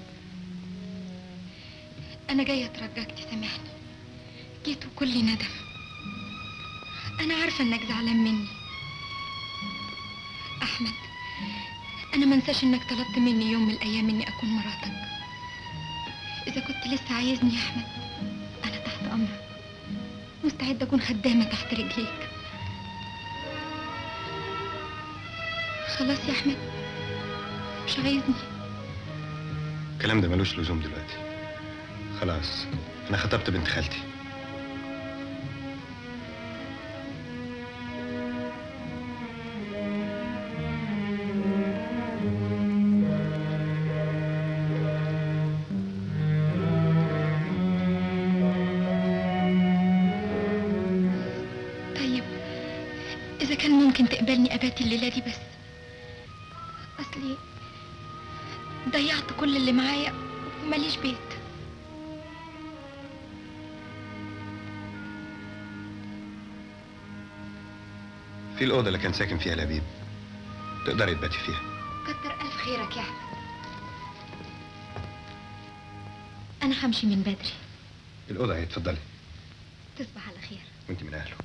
انا جايه اترجاك تسامحني. جيت وكلي ندم. انا عارفه انك زعلان مني احمد. انا ما انساش انك طلبت مني يوم من الايام اني اكون مراتك. اذا كنت لسه عايزني يا احمد انا تحت امرك، مستعدة أكون خدامة تحت رجليك. خلاص يا أحمد مش عايزني؟ الكلام ده ملوش لزوم دلوقتي. خلاص أنا خطبت بنت خالتي. إذا كان ممكن تقبلني أباتي الليلة دي بس. أصلي ضيعت كل اللي معايا وماليش بيت. في الأوضة اللي كان ساكن فيها لبيب، تقدري تباتي فيها. كتر ألف خيرك يا أحمد. انا همشي من بدري. الاوضه اهي، اتفضلي. تصبح على خير. وانت من اهله.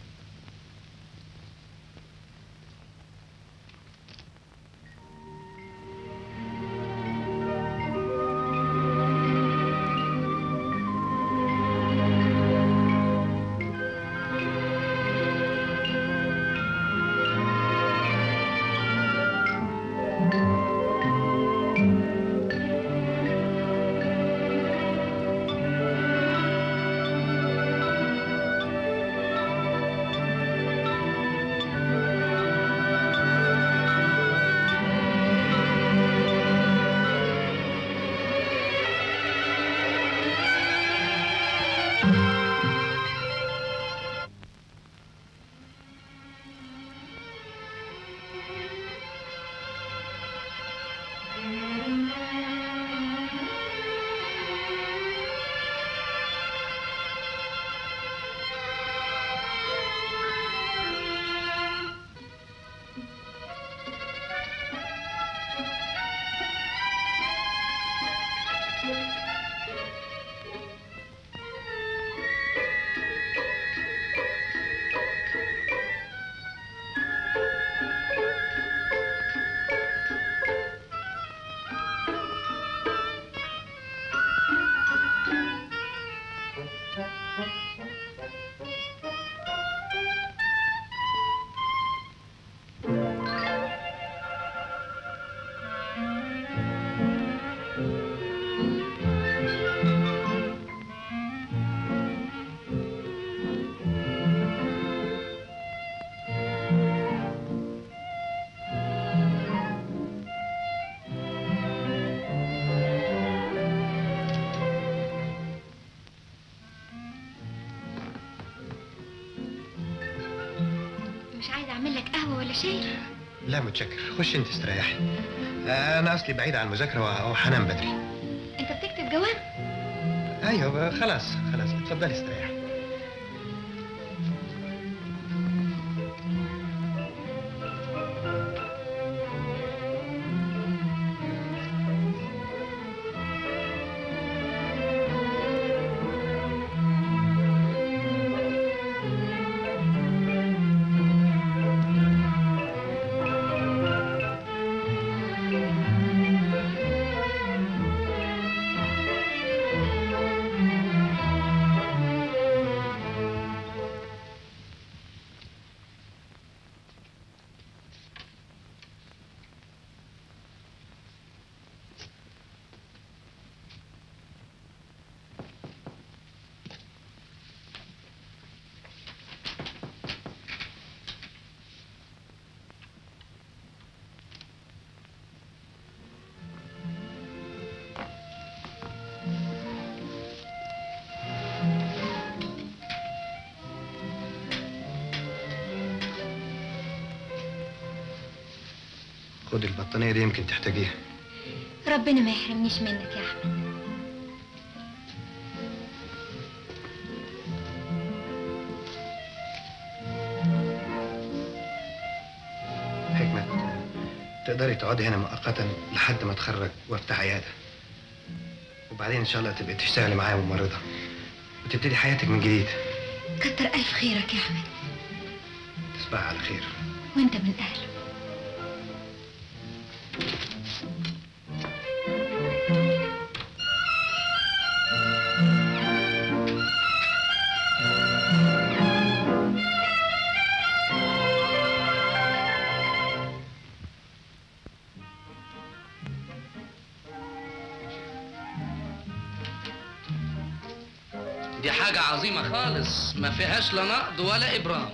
مش عايزه اعمل لك قهوه ولا شاي؟ لا متشكر، خش انت استريحي. انا اصلي بعيد عن المذاكره وهنام بدري. انت بتكتب جواب؟ ايوه خلاص اتفضلي استريحي. خد البطانية دي يمكن تحتاجيها. ربنا ما يحرمنيش منك يا احمد. حكمة، تقدري تقعدي هنا مؤقتا لحد ما اتخرج وافتح عيادة، وبعدين ان شاء الله تبقي تشتغلي معايا ممرضة وتبتدي حياتك من جديد. كتر الف خيرك يا احمد. تصبحي على خير. وانت من اهله. دي حاجة عظيمة خالص، ما فيهاش لا نقد ولا إبرام.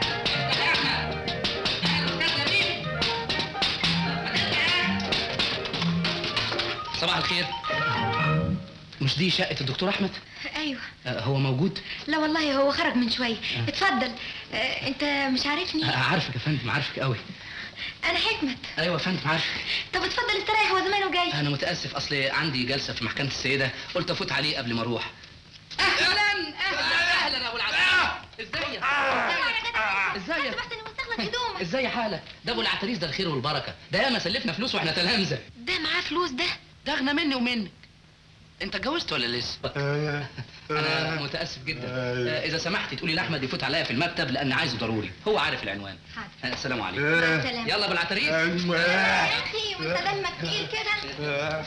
صباح الخير. مش دي شقة الدكتور أحمد؟ ايوه. هو موجود؟ لا والله هو خرج من شويه. اتفضل. انت مش عارفني؟ عارفك يا فندم، عارفك قوي. انا حكمت. ايوه يا فندم عارفك. طب اتفضل استريح، هو زمانه جاي. انا متاسف، اصل عندي جلسه في محكمه السيده، قلت افوت عليه قبل ما اروح. اهلا اهلا يا ابو العتريس. ازيك؟ ازيك؟ ازاي حالك؟ ده ابو العتريس ده الخير والبركه، ده ياما سلفنا فلوس واحنا تلامذه. ده معاه فلوس؟ ده اغنى مني ومنك. انت اتجوزت ولا لسه؟ انا متاسف جدا. اذا سمحتي تقولي لاحمد يفوت عليا في المكتب لان عايزه ضروري، هو عارف العنوان. حاضر. السلام عليكم. مع السلامة. يلا بالعتريس. يا اخي وانت دمك تقيل كده.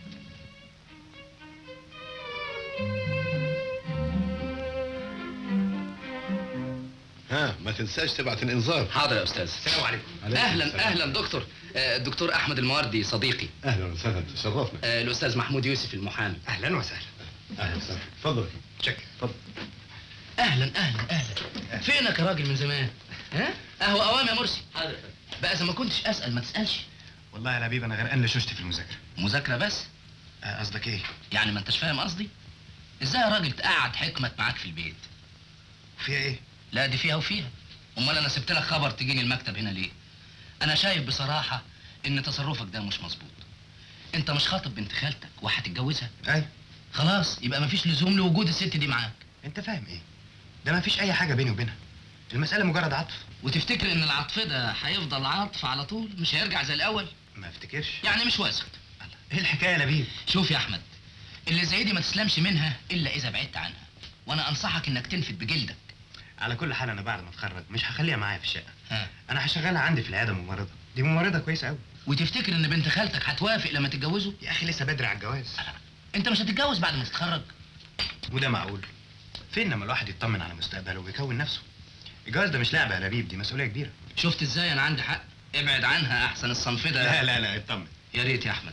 ها ما تنساش تبعت الانذار. حاضر يا استاذ. السلام عليكم. اهلا اهلا دكتور. الدكتور احمد المواردي صديقي. اهلا وسهلا تشرفنا. الاستاذ محمود يوسف المحامي. اهلا وسهلا. اهلا وسهلا. اتفضل. شكرا. اتفضل. اهلا اهلا اهلا. فينك يا راجل من زمان؟ ها؟ اهو اوام يا مرسي. حاضر. بقى اذا ما كنتش اسال ما تسالش. والله يا لبيب انا غرقان لشوشتي في المذاكره. مذاكره بس؟ قصدك ايه؟ يعني ما انتش فاهم قصدي؟ ازاي يا راجل تقعد حكمت معاك في البيت؟ فيها ايه؟ لا دي فيها وفيها. امال انا سبت لك خبر تجيني المكتب هنا ليه؟ انا شايف بصراحه ان تصرفك ده مش مظبوط. انت مش خاطب بنت خالتك وهتتجوزها؟ ايوه. خلاص يبقى مفيش لزوم لوجود الست دي معاك. انت فاهم ايه؟ ده ما فيش اي حاجه بيني وبينها. المساله مجرد عطف. وتفتكر ان العطف ده هيفضل عطف على طول؟ مش هيرجع زي الاول؟ ما افتكرش. يعني مش واثق. ايه الحكايه يا لبيب؟ شوف يا احمد، اللي زي دي ما تسلمش منها الا اذا بعدت عنها، وانا انصحك انك تنفد بجلدك. على كل حال انا بعد ما اتخرج مش هخليها معايا في الشقه. ها. انا هشغلها عندي في العياده ممرضه. دي ممرضه كويسه قوي. وتفتكر ان بنت خالتك هتوافق لما تتجوزوا؟ يا اخي لسه بدري على الجواز. انت مش هتتجوز بعد ما تتخرج؟ وده معقول؟ فين لما الواحد يطمن على مستقبله ويكون نفسه؟ الجواز ده مش لعبه يا لبيب، دي مسؤوليه كبيره. شفت ازاي انا عندي حق؟ ابعد عنها احسن الصنف ده. لا لا لا اطمن. يا ريت يا احمد.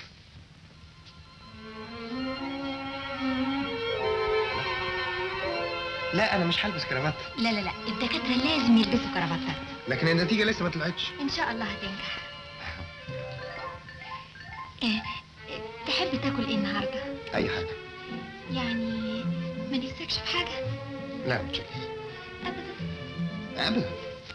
لا انا مش هلبس كرافات. لا لا لا الدكاترة لازم يلبسوا كرافتات. لكن النتيجه لسه ما طلعتش. ان شاء الله هتنجح. إيه تحب تاكل ايه النهارده؟ اي حاجه. يعني ما نفسكش في حاجة؟ لا مش كده. ابدا. ابدا.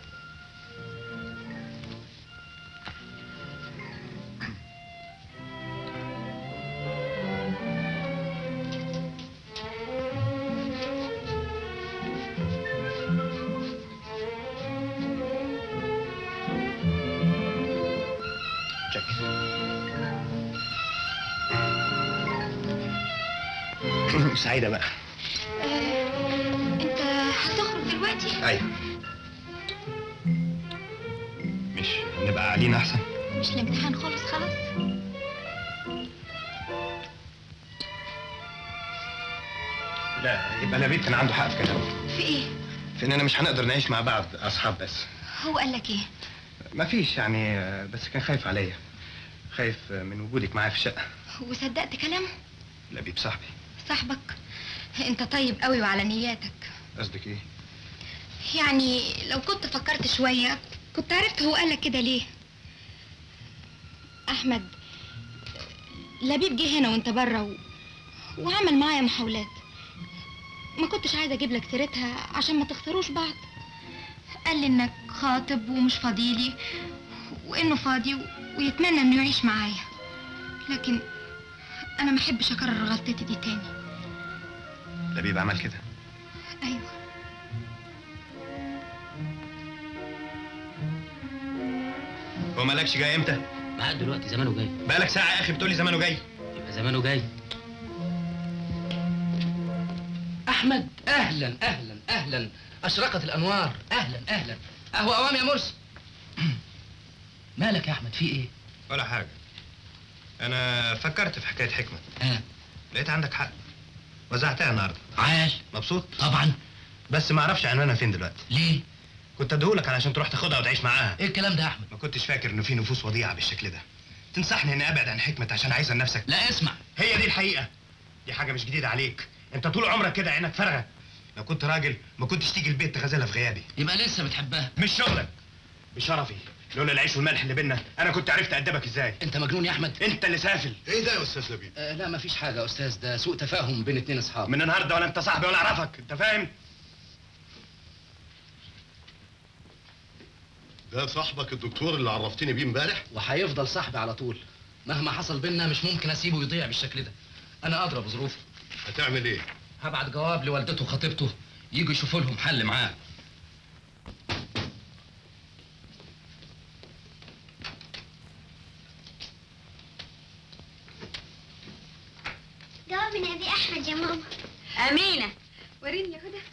سعيدة بقى. انت هتخرج دلوقتي؟ ايوه. مش نبقى قاعدين احسن؟ مش الامتحان خلص خلاص؟ لا يبقى لبيب كان عنده حق في كلامه. في ايه؟ في اننا مش هنقدر نعيش مع بعض اصحاب بس. هو قال لك ايه؟ مفيش يعني، بس كان خايف عليا. خايف من وجودك معايا في الشقة. وصدقت كلامه؟ لبيب صاحبي. صاحبك؟ انت طيب قوي وعلى نياتك. قصدك ايه؟ يعني لو كنت فكرت شوية كنت عرفت هو قالك كده ليه. احمد، لبيب جه هنا وانت بره وعمل معايا محاولات. ما كنتش عايزه اجيب لك سيرتها عشان ما تخسروش بعض. قال لي انك خاطب ومش فاضيلي وانه فاضي ويتمنى انه يعيش معايا، لكن انا ما احبش اكرر غلطتي دي تاني. لبيب عمل كده؟ ايوه. هو مالكش جاي امتى؟ معاك دلوقتي، زمانه جاي. بقالك ساعة يا اخي بتقولي زمانه جاي. يبقى زمانه جاي. احمد اهلا اهلا اهلا، اشرقت الانوار. اهلا اهلا. اهو اوام يا مرسي. مالك يا احمد في ايه؟ ولا حاجة. انا فكرت في حكاية حكمة. لقيت عندك حق. وزعتها النهارده. عال. مبسوط؟ طبعا. بس ما اعرفش عنوانها فين دلوقتي. ليه؟ كنت اديهولك علشان تروح تاخدها وتعيش معاها. ايه الكلام ده يا احمد؟ ما كنتش فاكر انه في نفوس وضيعة بالشكل ده. تنصحني اني ابعد عن حكمة عشان عايزها لنفسك؟ لا اسمع، هي دي الحقيقة. دي حاجة مش جديدة عليك. انت طول عمرك كده عينك فارغة. لو كنت راجل ما كنتش تيجي البيت تغازلها في غيابي. يبقى لسه بتحبها؟ مش شغلك. بشرفي. لولا العيش والملح اللي بينا انا كنت عرفت ادبك ازاي. انت مجنون يا احمد. انت اللي سافل. ايه ده يا استاذ لبيب؟ لا مفيش حاجه يا استاذ، ده سوء تفاهم بين اتنين اصحاب. من النهارده ولا انت صاحبي ولا اعرفك، انت فاهم؟ ده صاحبك الدكتور اللي عرفتني بيه امبارح؟ وهيفضل صاحبي على طول. مهما حصل بينا مش ممكن اسيبه يضيع بالشكل ده. انا ادرى بظروفه. هتعمل ايه؟ هبعت جواب لوالدته وخطيبته يجوا يشوفوا لهم حل معاه. جواب من ابي احمد يا ماما. امينه وريني يا هدى.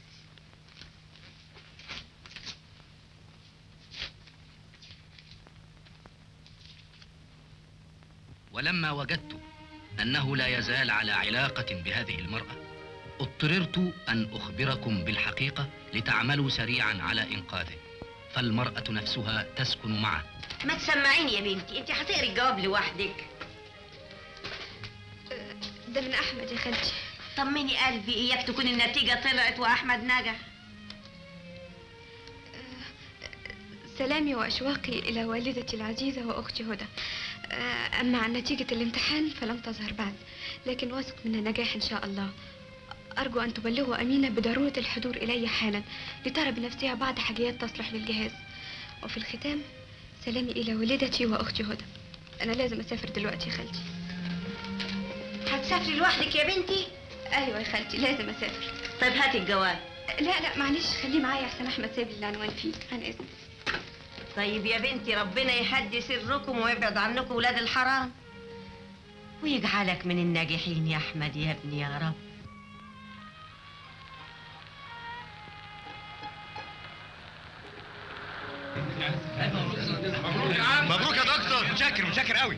ولما وجدت أنه لا يزال على علاقة بهذه المرأة، اضطررت أن أخبركم بالحقيقة لتعملوا سريعا على إنقاذه، فالمرأة نفسها تسكن معه. ما تسمعيني يا بنتي، انت هتقري الجواب لوحدك. ده من احمد يا خالتي. طمني قلبي، اياك تكون النتيجة طلعت واحمد نجح. سلامي واشواقي الى والدتي العزيزه واختي هدى. اما عن نتيجه الامتحان فلم تظهر بعد، لكن واثق من النجاح ان شاء الله. ارجو ان تبلغوا امينه بضروره الحضور الي حالا لترى بنفسها بعض حاجيات تصلح للجهاز. وفي الختام سلامي الى والدتي واختي هدى. انا لازم اسافر دلوقتي يا خالتي. هتسافري لوحدك يا بنتي؟ ايوه يا خالتي لازم اسافر. طيب هاتي الجواب. لا معلش خليه معايا احسن احمد سايب لي العنوان فيه. عن اذنك. طيب يا بنتي ربنا يهدي سركم ويبعد عنكم ولاد الحرام ويجعلك من الناجحين يا احمد يا ابني يا رب. مبروك يا دكتور. متشكر قوي.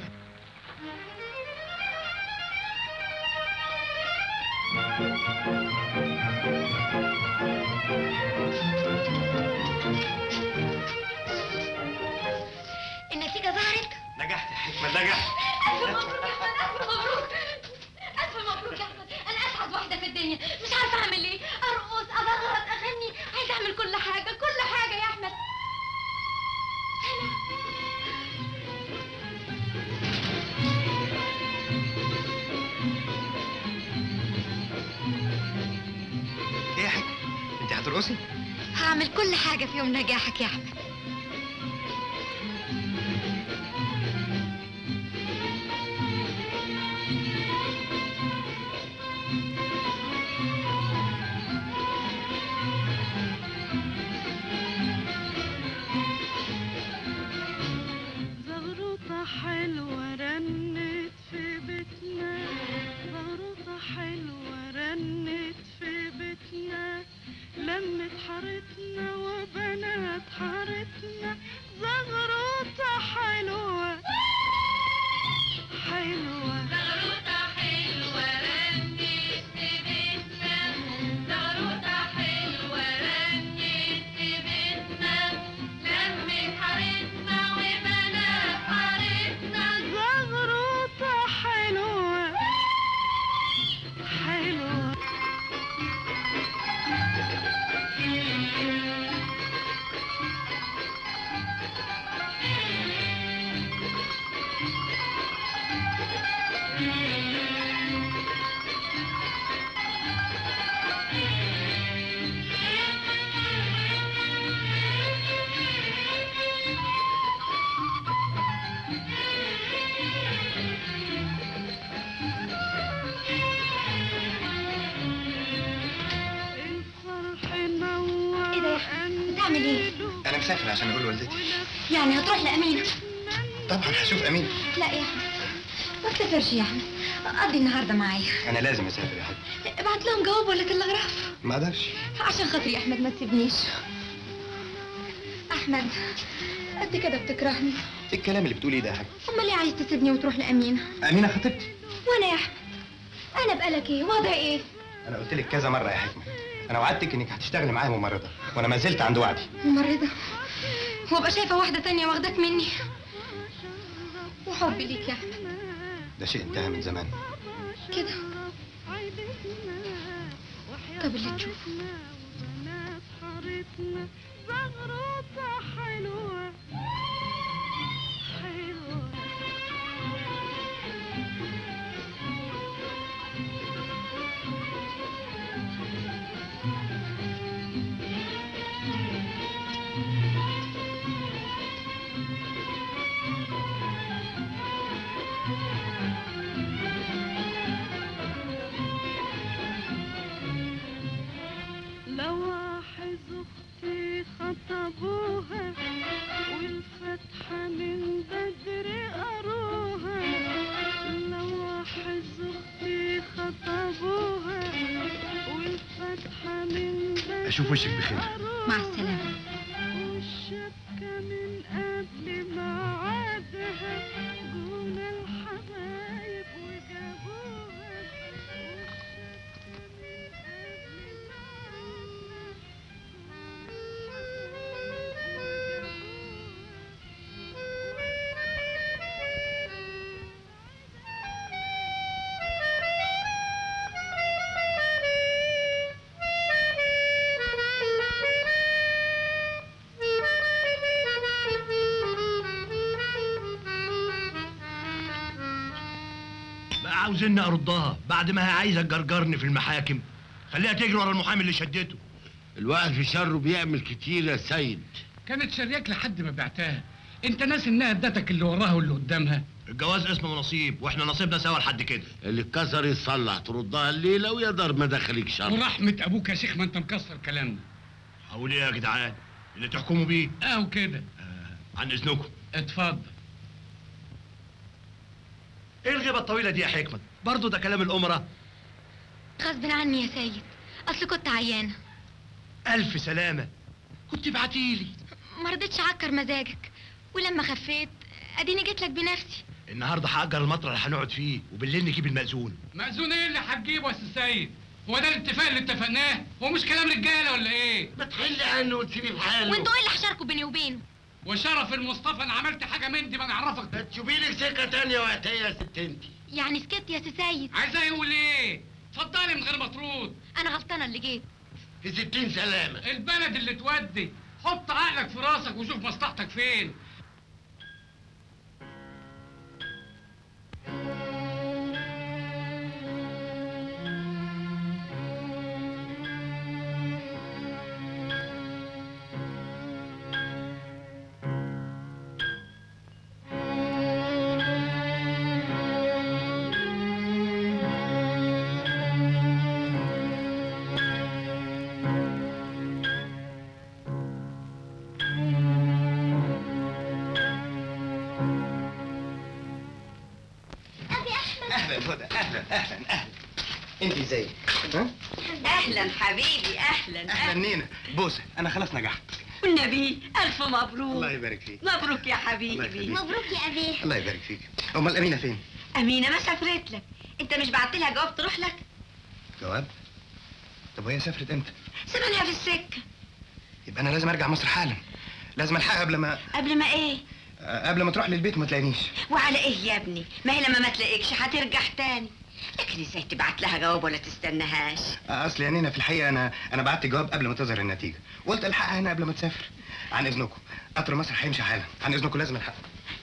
النتيجة ظهرت؟ نجحت يا حكمة، نجحت. ألف مبروك يا أحمد، ألف مبروك. ألف مبروك يا أحمد، أنا أسعد واحدة في الدنيا، مش عارفة أعمل إيه، أرقص، أزغرط، أغني، عايزة أعمل كل حاجة، كل حاجة يا أحمد. ايه يا حكمة؟ انت هترقصي؟ هعمل كل حاجة في يوم نجاحك يا أحمد. زغروطة حلوة رنت في بيتنا، زغروطة حلوة رنت في بيتنا، لمت حارتنا وبنات حارتنا، زغروطة حلوة حلوة. زغروطة حلوة رنت في بيتنا، زغروطة حلوة رنت في بيتنا، لمت حارتنا وبنات حارتنا، زغروطة حلوة حلوة. بتعمل ايه؟ انا مسافر عشان اقول لوالدتي. يعني هتروح لأمينة؟ طبعا هشوف امين. لا يا أحمد ما تسافرش يا أحمد، قضي النهارده معايا. انا لازم اسافر يا حبيبي. ابعت لهم جواب ولا تلغراف ما اقدرش. عشان خاطري يا أحمد ما تسيبنيش. أحمد قد كده بتكرهني. ايه الكلام اللي بتقوليه ده يا حاج؟ أمال ليه عايز تسيبني وتروح لأمينة؟ امينه خطيبتي. وأنا يا أحمد أنا بقالك إيه؟ وضعي إيه؟ انا قلت لك كذا مره يا حكمه، انا وعدتك انك هتشتغلي معايا ممرضه وانا ما زلت عند وعدي. ممرضة؟ وابقى شايفة واحدة تانية واخداك مني؟ وحبي ليك يا أحمد ده شيء انتهى من زمان. كده. طب اللي تشوفه. زغروطة حلوة حلوة. لواحظ اختي خطبوها اشوف وشك بخير. مع السلامه. والشبكة من قبل ميعادها جونا الحبايب وجابوها بقى عاوزني اردها بعد ما هي عايزه تجرجرني في المحاكم؟ خليها تجري ورا المحامي اللي شدته. الواحد في شره بيعمل كتير يا سيد. كانت شرياك لحد ما بعتها. انت ناسي انها ادتك اللي وراها واللي قدامها. الجواز اسمه نصيب، واحنا نصيبنا سوا لحد كده. اللي اتكسر يتصلح، تردها الليله ويا دار ما دخلك شر. ورحمه ابوك يا شيخ ما انت مكسر كلامنا. هقول ايه يا جدعان؟ اللي تحكموا بيه. اهو كده. عن اذنكم. اتفضل. ايه الغيبه الطويله دي يا حكمت؟ برضه ده كلام الامراء. غصب عني يا سيد، اصل كنت عيانه. الف سلامه. كنت ابعتيلي. ما رضيتش اعكر مزاجك، ولما خفيت اديني جيت لك بنفسي. النهارده هاجر المطر اللي هنقعد فيه، وبالليل نجيب المأذون. مأذون ايه اللي هتجيبه يا سيد؟ هو ده الاتفاق اللي اتفقناه؟ هو مش كلام رجاله ولا ايه؟ ما تحل عنه وتسيبيه في حاله. وانتوا ايه اللي هشاركوا بيني وبينه؟ وشرف المصطفى انا عملت حاجه من دي ما نعرفك. ما تشوفي لك سكه تانيه وقتها يا ست انت. يعني سكت يا سيد؟ عايزاه يقول ايه؟ اتفضلي من غير ما ترد. انا غلطانه اللي جيت. في 60 سلامه. البلد اللي تودي، حط عقلك في راسك وشوف مصلحتك فين. اهلا. انت ازيك؟ ها؟ اهلا حبيبي، اهلا نينا. بوسه، انا خلاص نجحت. والنبي الف مبروك. الله يبارك فيك. مبروك يا حبيبي. مبروك يا أبي. الله يبارك فيك. امال امينه فين؟ امينه ما سافرت لك. انت مش بعت لها جواب تروح لك؟ جواب؟ طب وهي سافرت امتى؟ زمانها في السكه. يبقى انا لازم ارجع مصر حالا. لازم الحقها قبل ما ايه؟ قبل ما تروح للبيت وما تلاقينيش. وعلى ايه يا ابني؟ ما هي لما ما تلاقيكش هترجع تاني. لكن ازاي تبعت لها جواب ولا تستناهاش؟ اصل يا نينا في الحقيقه انا بعت جواب قبل ما تظهر النتيجه، وقلت الحقها هنا قبل ما تسافر. عن اذنكم، قطر مصر هيمشي حالا. عن اذنكم لازم الحق.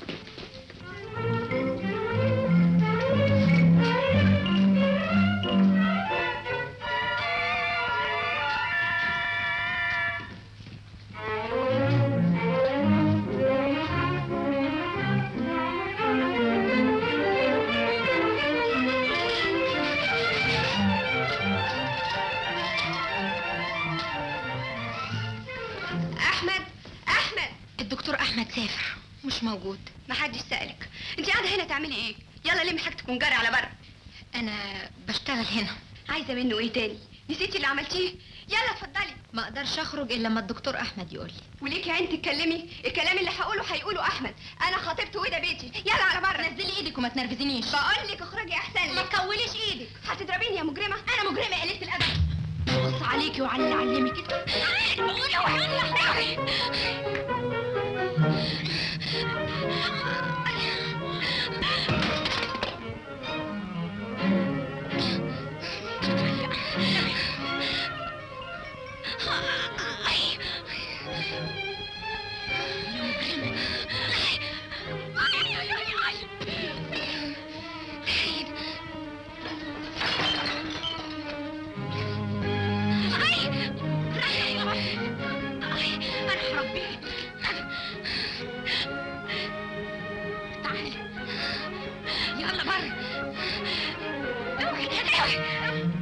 الدكتور احمد سافر، مش موجود. محدش سألك، انت قاعدة هنا تعملي ايه؟ يلا لمي حاجتك ونجري على بره. انا بشتغل هنا. عايزة منه ايه تاني؟ نسيتي اللي عملتيه؟ يلا اتفضلي. ما اقدرش اخرج الا لما الدكتور احمد يقول لي. وليكي عين تتكلمي، الكلام اللي هيقوله احمد. انا خطيبته وده بيتي. يلا على بره. نزلي ايدك وما تنرفزنيش. بقول لك اخرجي احسن لك. ما تكوليش ايدك. هتضربيني يا مجرمة. انا مجرمة قليلة الادب. بص عليكي وعلى اللي علمك كده. يلا بره. اوعي.